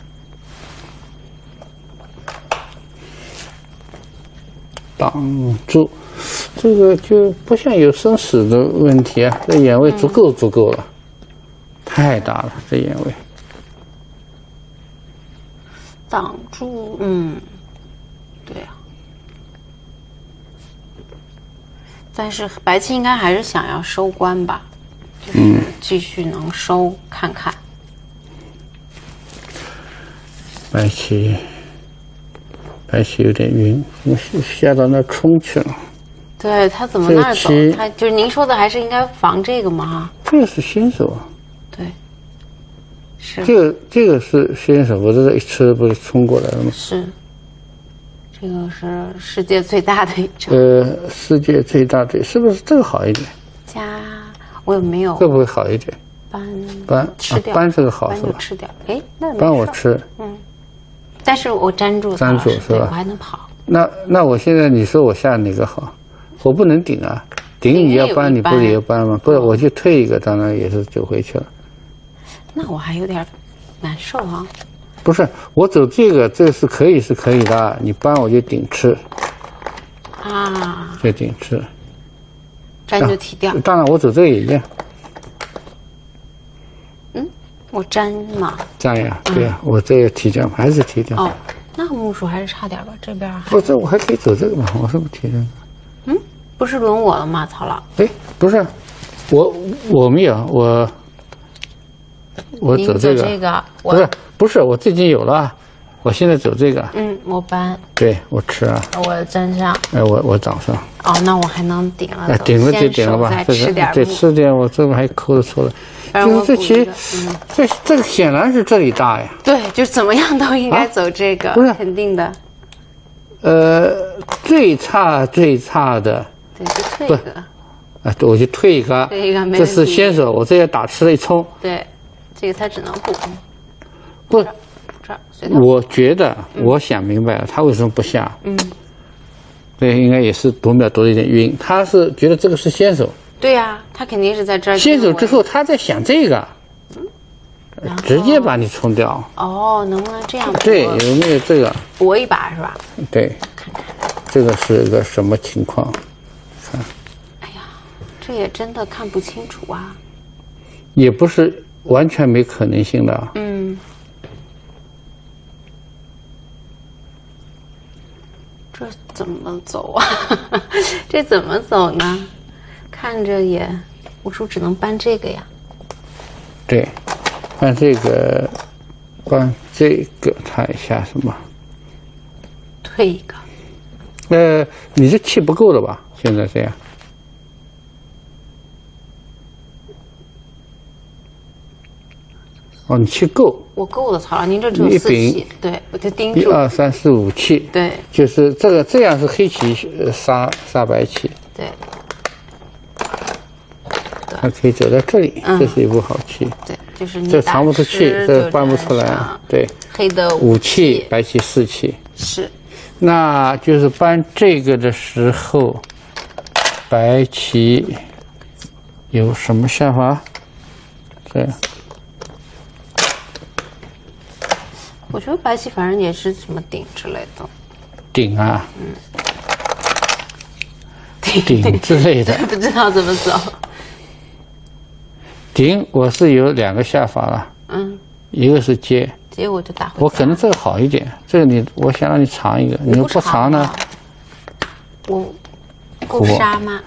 挡住，这个就不像有生死的问题啊，这眼位足够足够了，太大了，这眼位。 挡住，嗯，对啊。但是白棋应该还是想要收官吧，就是继续能收看看。 白棋，白棋有点晕，我下到那冲去了。 对他怎么那儿走？他就是您说的，还是应该防这个嘛？ 这个是先手啊。 对，是这个这个是先手，我这一吃不是冲过来了吗？ 是，这个是世界最大的一场。 呃，世界最大的是不是这个好一点？ 加我有没有？ 会不会好一点？ 搬搬吃掉， 啊、搬这个好是吧？ 搬就吃掉。哎，那搬我吃。 嗯，但是我粘住， 粘住是吧？ 我还能跑。 那那我现在你说我下哪个好？我不能顶啊，顶你要搬，你不是也要搬吗？不是，我就退一个，当然也是就回去了。 那我还有点难受啊。 不是，我走这个，这个是可以是可以的，你搬我就顶吃。 啊。 就顶吃。 粘就提掉。 啊、当然，我走这个也一样。 嗯，我粘嘛。 粘呀，对呀、嗯，我这个提掉，还是提掉。 哦，那目数还是差点吧，这边还。 不，这我还可以走这个嘛，我是不是提这个？ 嗯，不是轮我了吗，曹老？ 哎，不是，我我没有，我我走这个。 这个不是不是，我最近有了，我现在走这个。 嗯，我搬。 对，我吃啊。 我粘上。 哎，我我掌上。 哦，那我还能顶了。 哎，顶了就顶了吧， 这个对，吃点，我这个还抠得出来。就是这棋，嗯、这这个显然是这里大呀。 对，就怎么样都应该走这个，啊、 不是肯定的。 呃，最差最差的， 对，就退一个。 啊，对，我就退一个。 退一个，没这是先手，我这要打吃了一冲。 对，这个他只能补。 不， 这儿我觉得，我想明白了，他为什么不下？ 嗯。 对，应该也是读秒读的有点晕，他是觉得这个是先手。 对呀、啊，他肯定是在这儿。 先手之后，他在想这个。嗯。直接把你冲掉。 哦，能不能这样？ 对，有没有这个？ 搏一把是吧？ 对。 看看。 这个是一个什么情况？看。 哎呀，这也真的看不清楚啊。 也不是完全没可能性的。 嗯。这怎么走啊？这怎么走呢？看着也，我说只能搬这个呀。 对，搬这个，搬这个，看一下什么？ 退一个。 呃，你这气不够了吧？现在这样。哦，你气够。 我够了，曹老，您这只有四气，对，我就盯住。 一二三四五气。 对。就是这个，这样是黑棋杀杀白棋。 对。 它可以走到这里， 嗯、 这是一步好棋。 对，就是你这藏不出气，这搬不出来。对。 黑的五气，白棋四气。 是。 那就是搬这个的时候，白棋有什么下法？这样。 我觉得白棋反正也是什么顶之类的。 顶啊。 嗯。 顶顶之类的。 不知道怎么走。 顶我是有两个下法了。嗯。一个是接。 接我就打回家。 我可能这个好一点，这个你我想让你尝一个，你不尝呢？ 我够杀吗？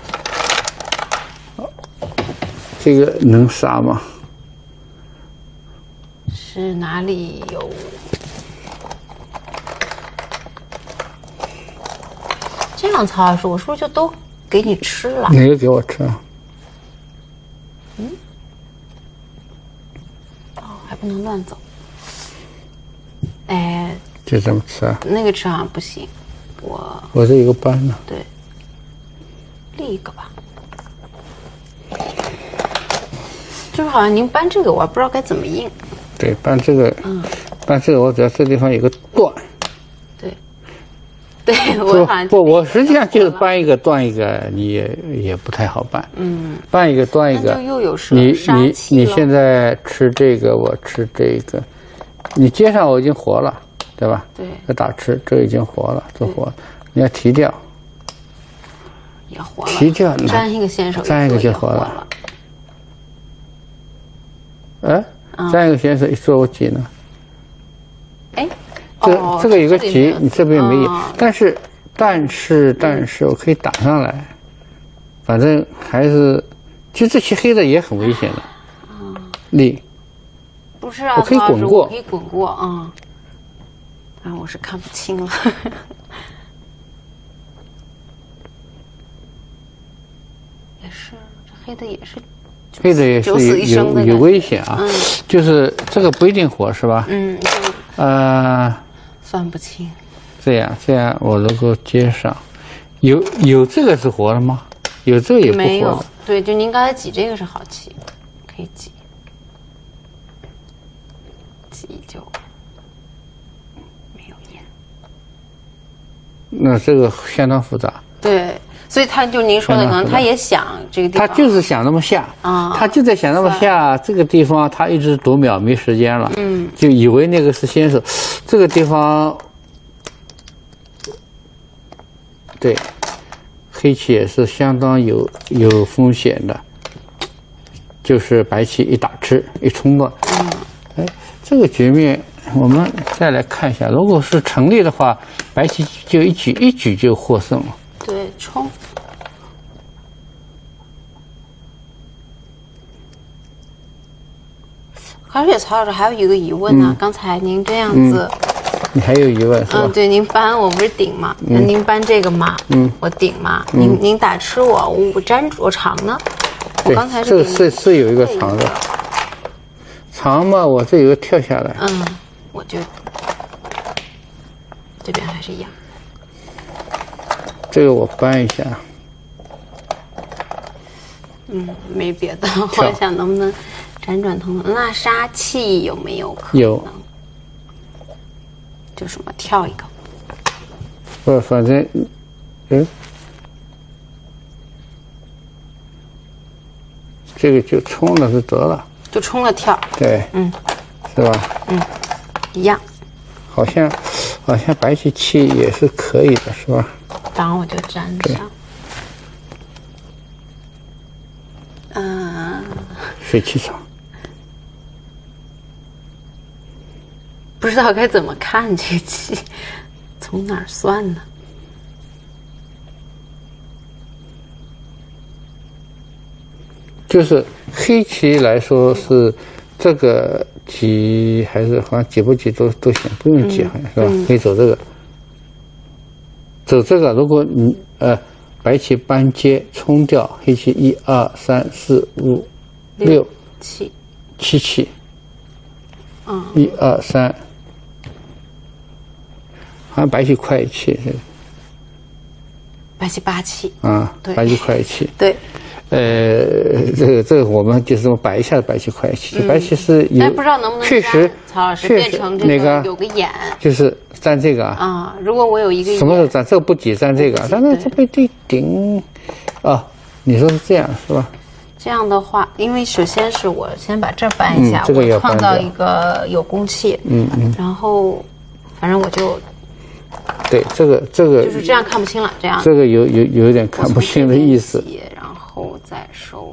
这个能杀吗？ 是哪里有？这样，曹老师，我是不是就都给你吃了？ 哪个给我吃啊？ 嗯。哦，还不能乱走。哎。 就这么吃啊？ 那个吃好像不行，我。 我这有个搬呢。 对。立一个吧。就是好像您搬这个，我不知道该怎么应。 对，搬这个，嗯，搬这个，我只要这地方有个断。 对，对我好像不，我实际上就是搬一个断一个，你也也不太好办。嗯，搬一个断一个， 就又有你你你现在吃这个，我吃这个，你接上我已经活了，对吧？ 对， 这打吃，这已经活了，这活了，你要提掉， 也活了， 提掉， 粘一个先手， 粘一个就活了。哎。这样一个先生一做我几呢？ 哎， 这、 哦、 这个有个急，你这边没有， 哦、 但是但是但是我可以打上来，反正还是，就这棋黑的也很危险的。嗯，力。 不是啊， 我可以滚过， 我可以滚过啊。啊，我是看不清了。也是，这黑的也是。 黑的也是有有有危险啊，嗯、就是这个不一定活是吧？ 嗯， 呃， 算不清。 这样这样，我如果接上，有有这个是活的吗？有这个也不活的。 没有，对，就您刚才挤这个是好棋，可以挤，挤就没有眼。 那这个相当复杂。 对。所以他就您说的，可能他也想这个地方， 他就是想那么下啊，他就在想那么下这个地方，他一直读秒没时间了，嗯，就以为那个是先手，这个地方，对，黑棋也是相当有有风险的，就是白棋一打吃一冲乱，嗯，哎，这个局面我们再来看一下，如果是成立的话，白棋就一举一举就获胜了。 对，冲。而且曹老师还有一个疑问呢、啊，嗯、刚才您这样子， 嗯、你还有疑问是吧？ 嗯，对，您搬我不是顶吗？那、嗯、您搬这个嘛，嗯，我顶嘛，嗯、您您打吃我，我粘住我长呢？我刚才是是是有一个长的，长嘛，我这有个跳下来， 嗯，我就这边还是一样。 这个我搬一下， 嗯，没别的，我想能不能辗转腾腾。那杀气有没有可能？ 有， 就什么跳一个？ 不，反正，嗯，这个就冲了就得了， 就冲了跳。 对，嗯，是吧？ 嗯，一样。 好像，好像白棋气也是可以的，是吧？ 当然我就粘上。嗯。 水气场。 不知道该怎么看这棋，从哪儿算呢？ 就是黑棋来说是这个挤还是好像挤不挤都都行，不用挤好像是吧？嗯、可以走这个。走这个，如果你呃白棋搬接冲掉，黑棋一二三四五六七七气， 嗯， 一二三，好像白棋快一气是， 白棋八气啊， 对， 白棋快一气， 对， 呃，这个这个我们就是这么摆一下白棋快一气， 嗯、 白棋是有， 但不知道能不能确实曹老师变成这个有个眼， 就是粘这个啊， 啊，如果我有一个什么时候粘这个不挤粘这个，但是这被对顶，啊，你说是这样是吧？ 这样的话，因为首先是我先把这儿搬一下， 嗯这个、 我创造一个有攻气， 嗯嗯， 然后反正我就， 对这个这个就是这样看不清了，这样这个有有有点看不清的意思， 然后再收。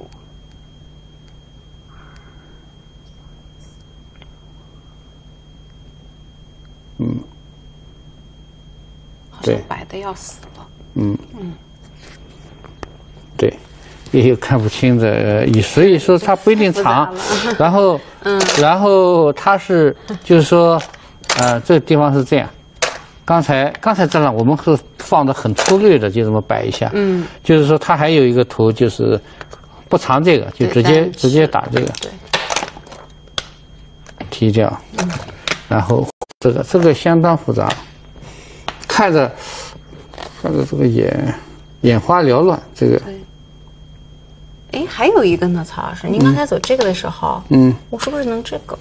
嗯， 好像白的要死了。 嗯嗯，对，也有看不清的，所以说它不一定长。然后，嗯，然后它是就是说，呃，这个地方是这样。刚才刚才这样我们是放的很粗略的，就这么摆一下。嗯，就是说它还有一个图，就是不长这个，就直接直接打这个， 对， 踢掉。嗯，然后。这个这个相当复杂，看着看着这个眼眼花缭乱，这个。 对。哎，还有一个呢，曹老师，您刚才走这个的时候，嗯，我是不是能这个？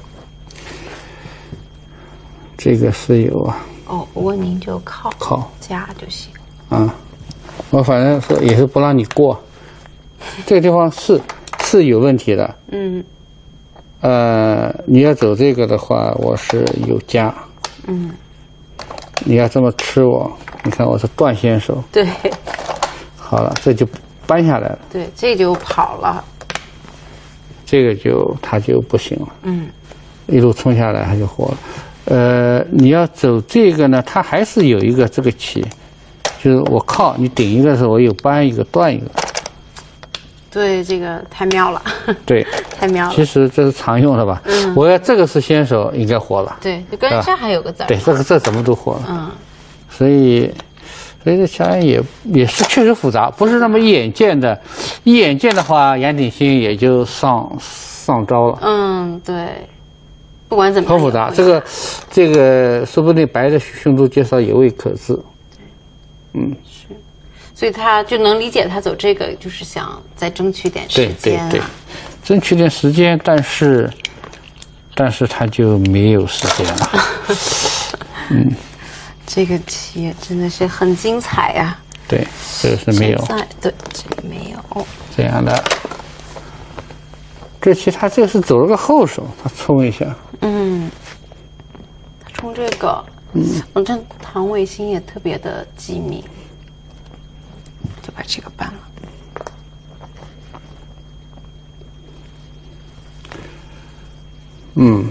这个是有啊。 哦，不过您就靠靠加就行。 啊，我反正是也是不让你过，这个地方是是有问题的。嗯。呃，你要走这个的话，我是有加。嗯。你要这么吃我，你看我是断先手。 对。 好了，这就搬下来了。 对，这就跑了。 这个就他就不行了。嗯。一路冲下来，他就活了。 呃，你要走这个呢，它还是有一个这个棋，就是我靠，你顶一个的时候，我有扳一个断一个。 对，这个太妙了。 对， 太妙了。 其实这是常用的吧？嗯。我要这个是先手，应该活了。 对，就跟这还有个子儿。 对，这个这怎么都活了。 嗯。 所以，所以这下来也也是确实复杂，不是那么一眼见的。一眼见的话，杨鼎新也就上上招了。 嗯，对。不管怎么样。 很复杂，这个这个说不定白的凶多吉少也未可知。 对。嗯。是。所以他就能理解他走这个，就是想再争取点时间、啊。 对对对，争取点时间，但是，但是他就没有时间了。嗯， 这个棋真的是很精彩呀、啊。 对，这个是没有。 对，这个没有。 这样的，这棋他这是走了个后手，他冲一下。 嗯，他冲这个，嗯，我这唐卫星也特别的机敏。就把这个搬了。 嗯，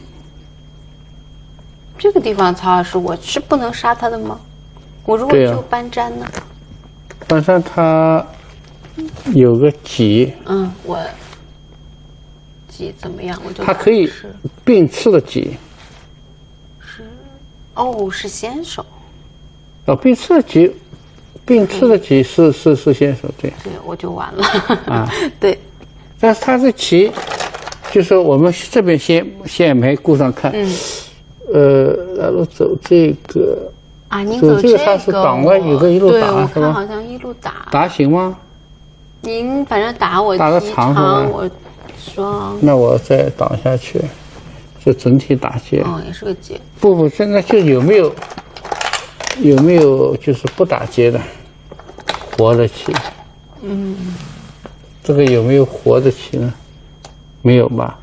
这个地方曹老师，我是不能杀他的吗？我如果就搬粘呢？ 搬粘它有个挤。 嗯，我挤怎么样？我就它可以并刺的挤。 是，哦，是先手。 哦，并刺的挤。并刺的棋是是是先手，对， 对，我就完了啊， 对。 但是他这棋，就是我们这边先先没顾上看，嗯，呃，然后走这个啊，您走这个，他是挡外有个一路打是吧？ 好像一路打， 打行吗？ 您反正打我打个长是我双， 那我再挡下去，就整体打劫。 哦，也是个劫。 不不，现在就有没有？有没有就是不打劫的活的棋？ 嗯， 这个有没有活的棋呢？没有吧？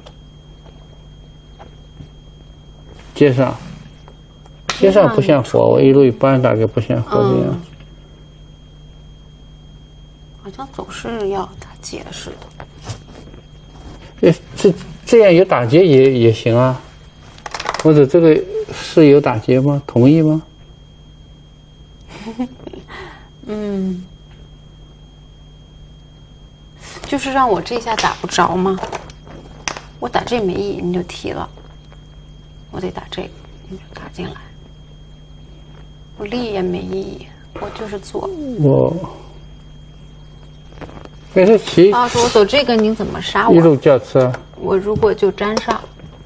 接上，接上不像活，我一路一般大概不像活这样。嗯、 好像总是要打劫似的。这这这样有打劫也也行啊，或者这个是有打劫吗？同意吗？ 嗯，就是让我这下打不着吗？我打这没意义，你就提了。我得打这个，你就卡进来。我立也没意义，我就是做。 我，但是棋啊，说我走这个，您怎么杀我？ 一路叫车。 我如果就粘上，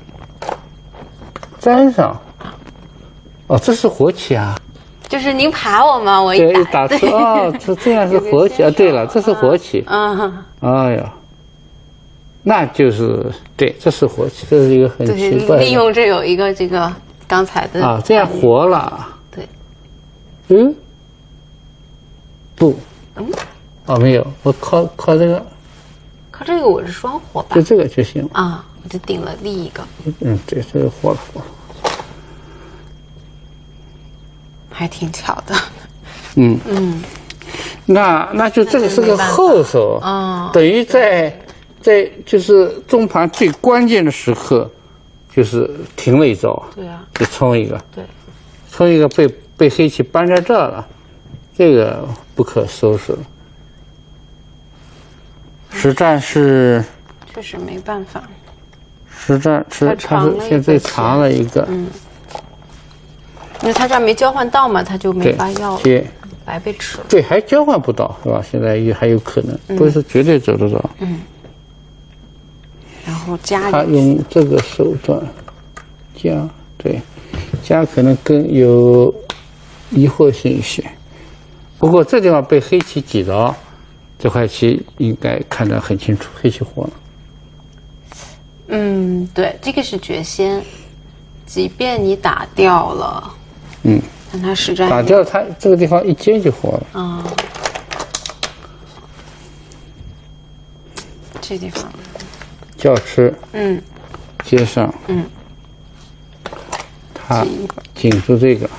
粘上。哦，这是活棋啊。 就是您爬我吗？我一打，对，打出哦，这这样是活棋啊。对了，这是活棋。 嗯。 哎呀，那就是对，这是活棋，这是一个很奇怪的。 利用这有一个这个刚才的啊，这样活了。 对。 嗯。不。嗯。哦，没有，我靠靠这个。 靠这个我是双活吧？ 就这个就行了。 啊，我就顶了另一个。 嗯，对，这个活了活了。 还挺巧的， 嗯嗯，那那就这个是个后手， 啊， 等于在在就是中盘最关键的时刻，就是停了一招， 对啊， 就冲一个， 对， 冲一个被被黑棋扳在这儿了，这个不可收拾了。实战是， 确实没办法， 实战是他是现在长了一个， 嗯。因为他这儿没交换到嘛，他就没法要了，白被吃了。 对，还交换不到是吧？现在也还有可能，嗯、不是绝对走得到。 嗯。然后加他用这个手段加，对，加可能更有疑惑性一些。不过这地方被黑棋挤着，这块棋应该看得很清楚，黑棋活了。 嗯，对，这个是绝先，即便你打掉了。 嗯， 但他实战打掉他这个地方一接就活了。 啊、嗯，这地方叫吃。 嗯， 接上。 嗯， 他紧住这个，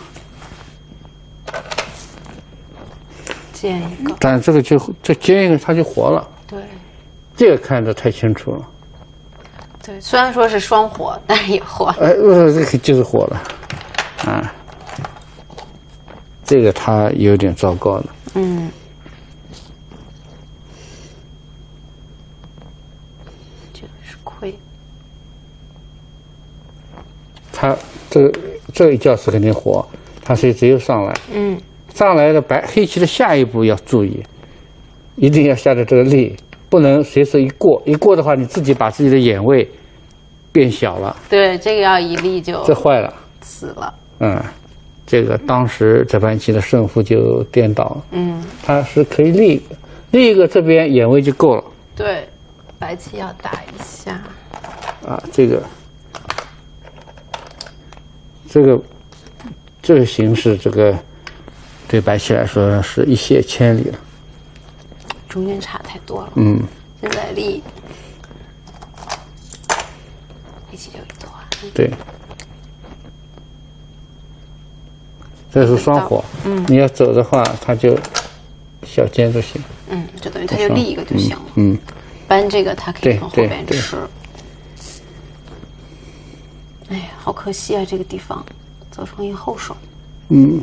接一个。 但这个就这接一个他就活了。 对， 这个看得太清楚了。 对，虽然说是双火，但是也火。 哎，呃，这个就是火了，啊，这个他有点糟糕了。 嗯。这个是亏。 他这个这一教是肯定火，他所以只有上来。 嗯。 上来的白黑棋的下一步要注意，一定要下的这个力。不能随时一过，一过的话，你自己把自己的眼位变小了。 对，这个要一立就这坏了， 死了。 嗯，这个当时这盘棋的胜负就颠倒了。 嗯， 它是可以立一个，立一个这边眼位就够了。 对，白棋要打一下。 啊，这个，这个，这个形势，这个对白棋来说是一泻千里了。 中间差太多了。 嗯， 现在立，黑棋就一团。 对，这是双火。嗯，你要走的话，它就小尖就行。 嗯，就等于它就立一个就行了。 嗯， 搬这个它可以从后边吃。哎呀，好可惜啊，这个地方走成一后手。 嗯，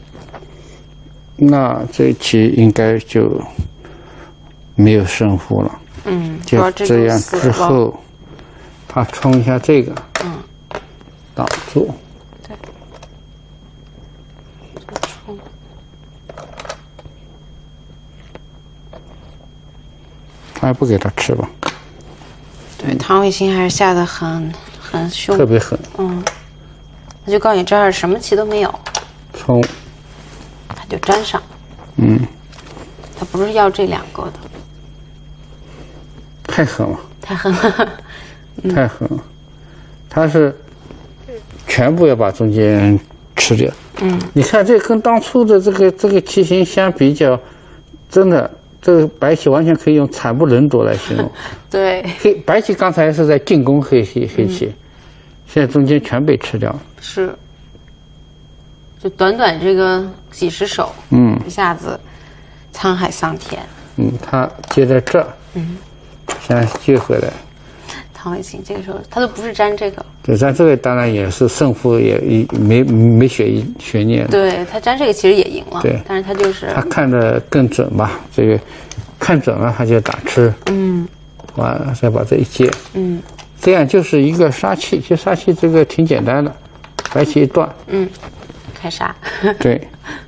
那这棋应该就没有胜负了。 嗯， 就这样之后，他冲一下这个， 嗯， 挡住。 对，冲。 他还不给他吃吧？ 对，唐卫星还是下的很很凶， 特别狠。 嗯，他就告诉你这儿什么棋都没有， 冲， 他就粘上。 嗯， 他不是要这两个的。 太狠了， 太狠了， 嗯、太狠了，他是全部要把中间吃掉。 嗯， 你看这跟当初的这个这个棋形相比较，真的这个白棋完全可以用惨不忍睹来形容。 对， 黑白棋刚才是在进攻黑棋，黑棋、嗯、现在中间全被吃掉了。 是，就短短这个几十手， 嗯， 一下子沧海桑田。 嗯，他接在这儿， 嗯。 现在接回来， 唐卫星这个时候他都不是粘这个， 对，粘这个当然也是胜负也没没悬悬念。 对他粘这个其实也赢了， 对， 但是他就是他看得更准吧，这个看准了他就打吃， 嗯， 完了再把这一接， 嗯， 这样就是一个杀气，其实杀气这个挺简单的，白棋一断， 嗯，开杀， 对，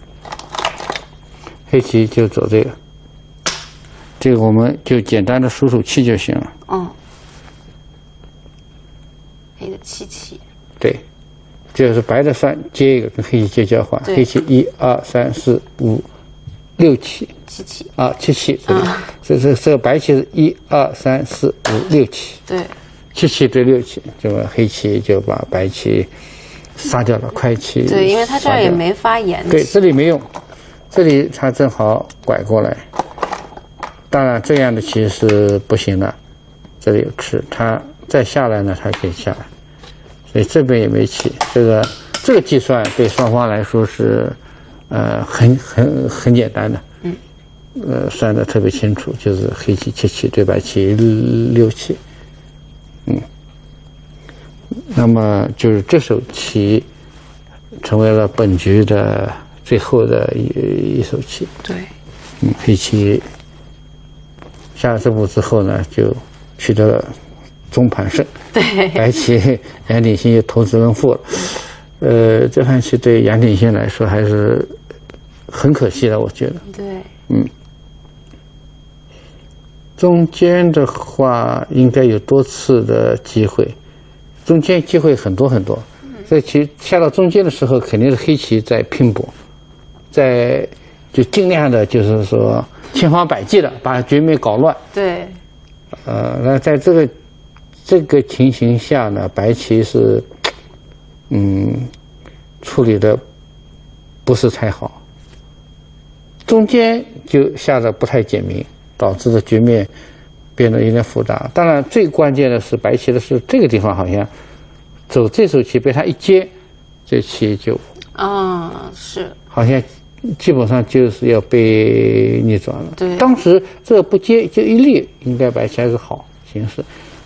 黑棋就走这个。这个我们就简单的数数气就行了。 嗯，黑的七七。对， 这个是白的算接一个，跟黑棋接交换。黑棋一二三四五六七。 七七。 啊，七七。这个，这这这个白棋是一二三四五六七。 对。 七七对六七，这个黑棋就把白棋杀掉了，快棋。 对，因为他这儿也没发言。 对，这里没用，这里他正好拐过来。当然，这样的棋是不行的，这里有吃，它再下来呢，它可以下来，所以这边也没棋。这个这个计算对双方来说是，呃，很很很简单的， 嗯， 呃，算得特别清楚，就是黑棋七七对白棋六七，嗯，那么就是这手棋成为了本局的最后的一一手棋。 对， 嗯，黑棋。下了这步之后呢，就取得了中盘胜。 对， 白棋杨鼎新又投资问负了。呃，这盘棋对杨鼎新来说还是很可惜的，我觉得。 对， 嗯。中间的话应该有多次的机会，中间机会很多很多。这棋下到中间的时候，肯定是黑棋在拼搏，在就尽量的，就是说。千方百计的把局面搞乱。 对。 呃，那在这个这个情形下呢，白棋是，嗯，处理的不是太好，中间就下的不太简明，导致的局面变得有点复杂。当然，最关键的是白棋的是这个地方好像走这手棋被他一接，这棋就啊、是好像。基本上就是要被逆转了。 对， 当时这不接就一立，应该白棋还是好形势。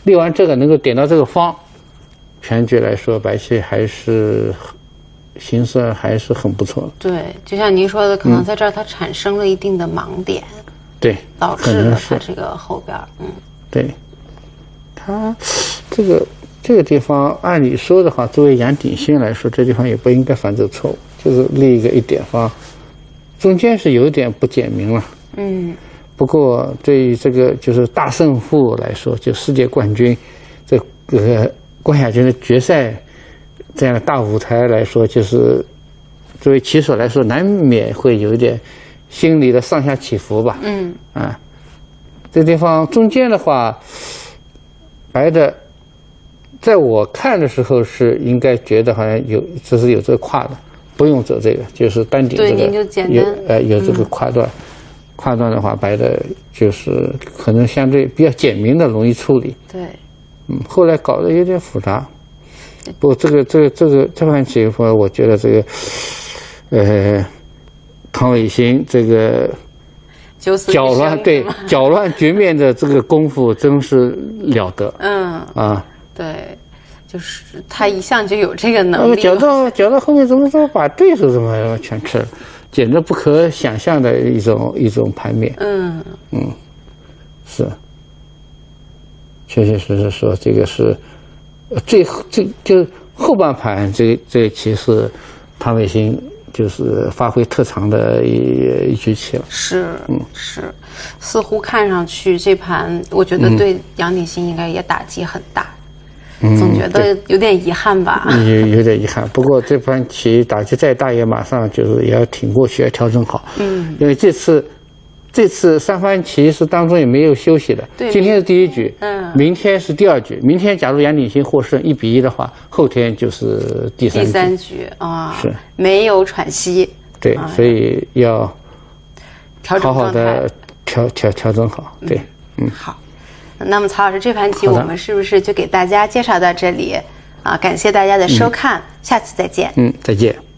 立完这个能够点到这个方，全局来说白棋还是形势还是很不错。 对，就像您说的，可能在这儿它产生了一定的盲点， 嗯、对， 导致了它这个后边，嗯， 对，它这个这个地方按理说的话，作为杨鼎新来说，这地方也不应该犯这个错误，就是立一个一点方，中间是有点不简明了，嗯。不过，对于这个就是大胜负来说，就世界冠军这个关亚军的决赛这样的大舞台来说，就是作为棋手来说，难免会有一点心理的上下起伏吧。嗯啊，这地方中间的话，白的，在我看的时候是应该觉得好像有，这是有这个跨的，不用走这个，就是单顶这个， 对，您就简单有呃有这个跨段。嗯跨段的话，白的就是可能相对比较简明的，容易处理。 对， 嗯，后来搞得有点复杂。不过这个这个这个这盘棋，我觉得这个，呃，唐伟新这个搅乱对搅乱局面的这个功夫真是了得。嗯啊， 对，就是他一向就有这个能力。 搅到搅到后面，怎么说把对手怎么全吃了？简直不可想象的一种一种盘面。嗯嗯，是，确确实实说这个是最最就后半盘这这棋是唐伟新就是发挥特长的一一局棋了。 是，嗯是，似乎看上去这盘，我觉得对杨鼎新应该也打击很大。嗯、总觉得有点遗憾吧， 有有点遗憾。不过这盘棋打击再大，也马上就是也要挺过去，要调整好。嗯，因为这次这次三番棋是当中也没有休息的。 对， 今天是第一局，嗯，明天是第二局。明天假如杨鼎新获胜一比一的话，后天就是第三局。 第三局啊， 是没有喘息。 对，啊、所以要好好的调调调整好。对， 嗯，好。那么曹老师，这盘棋我们是不是就给大家介绍到这里啊？感谢大家的收看，嗯、下次再见。 嗯，再见。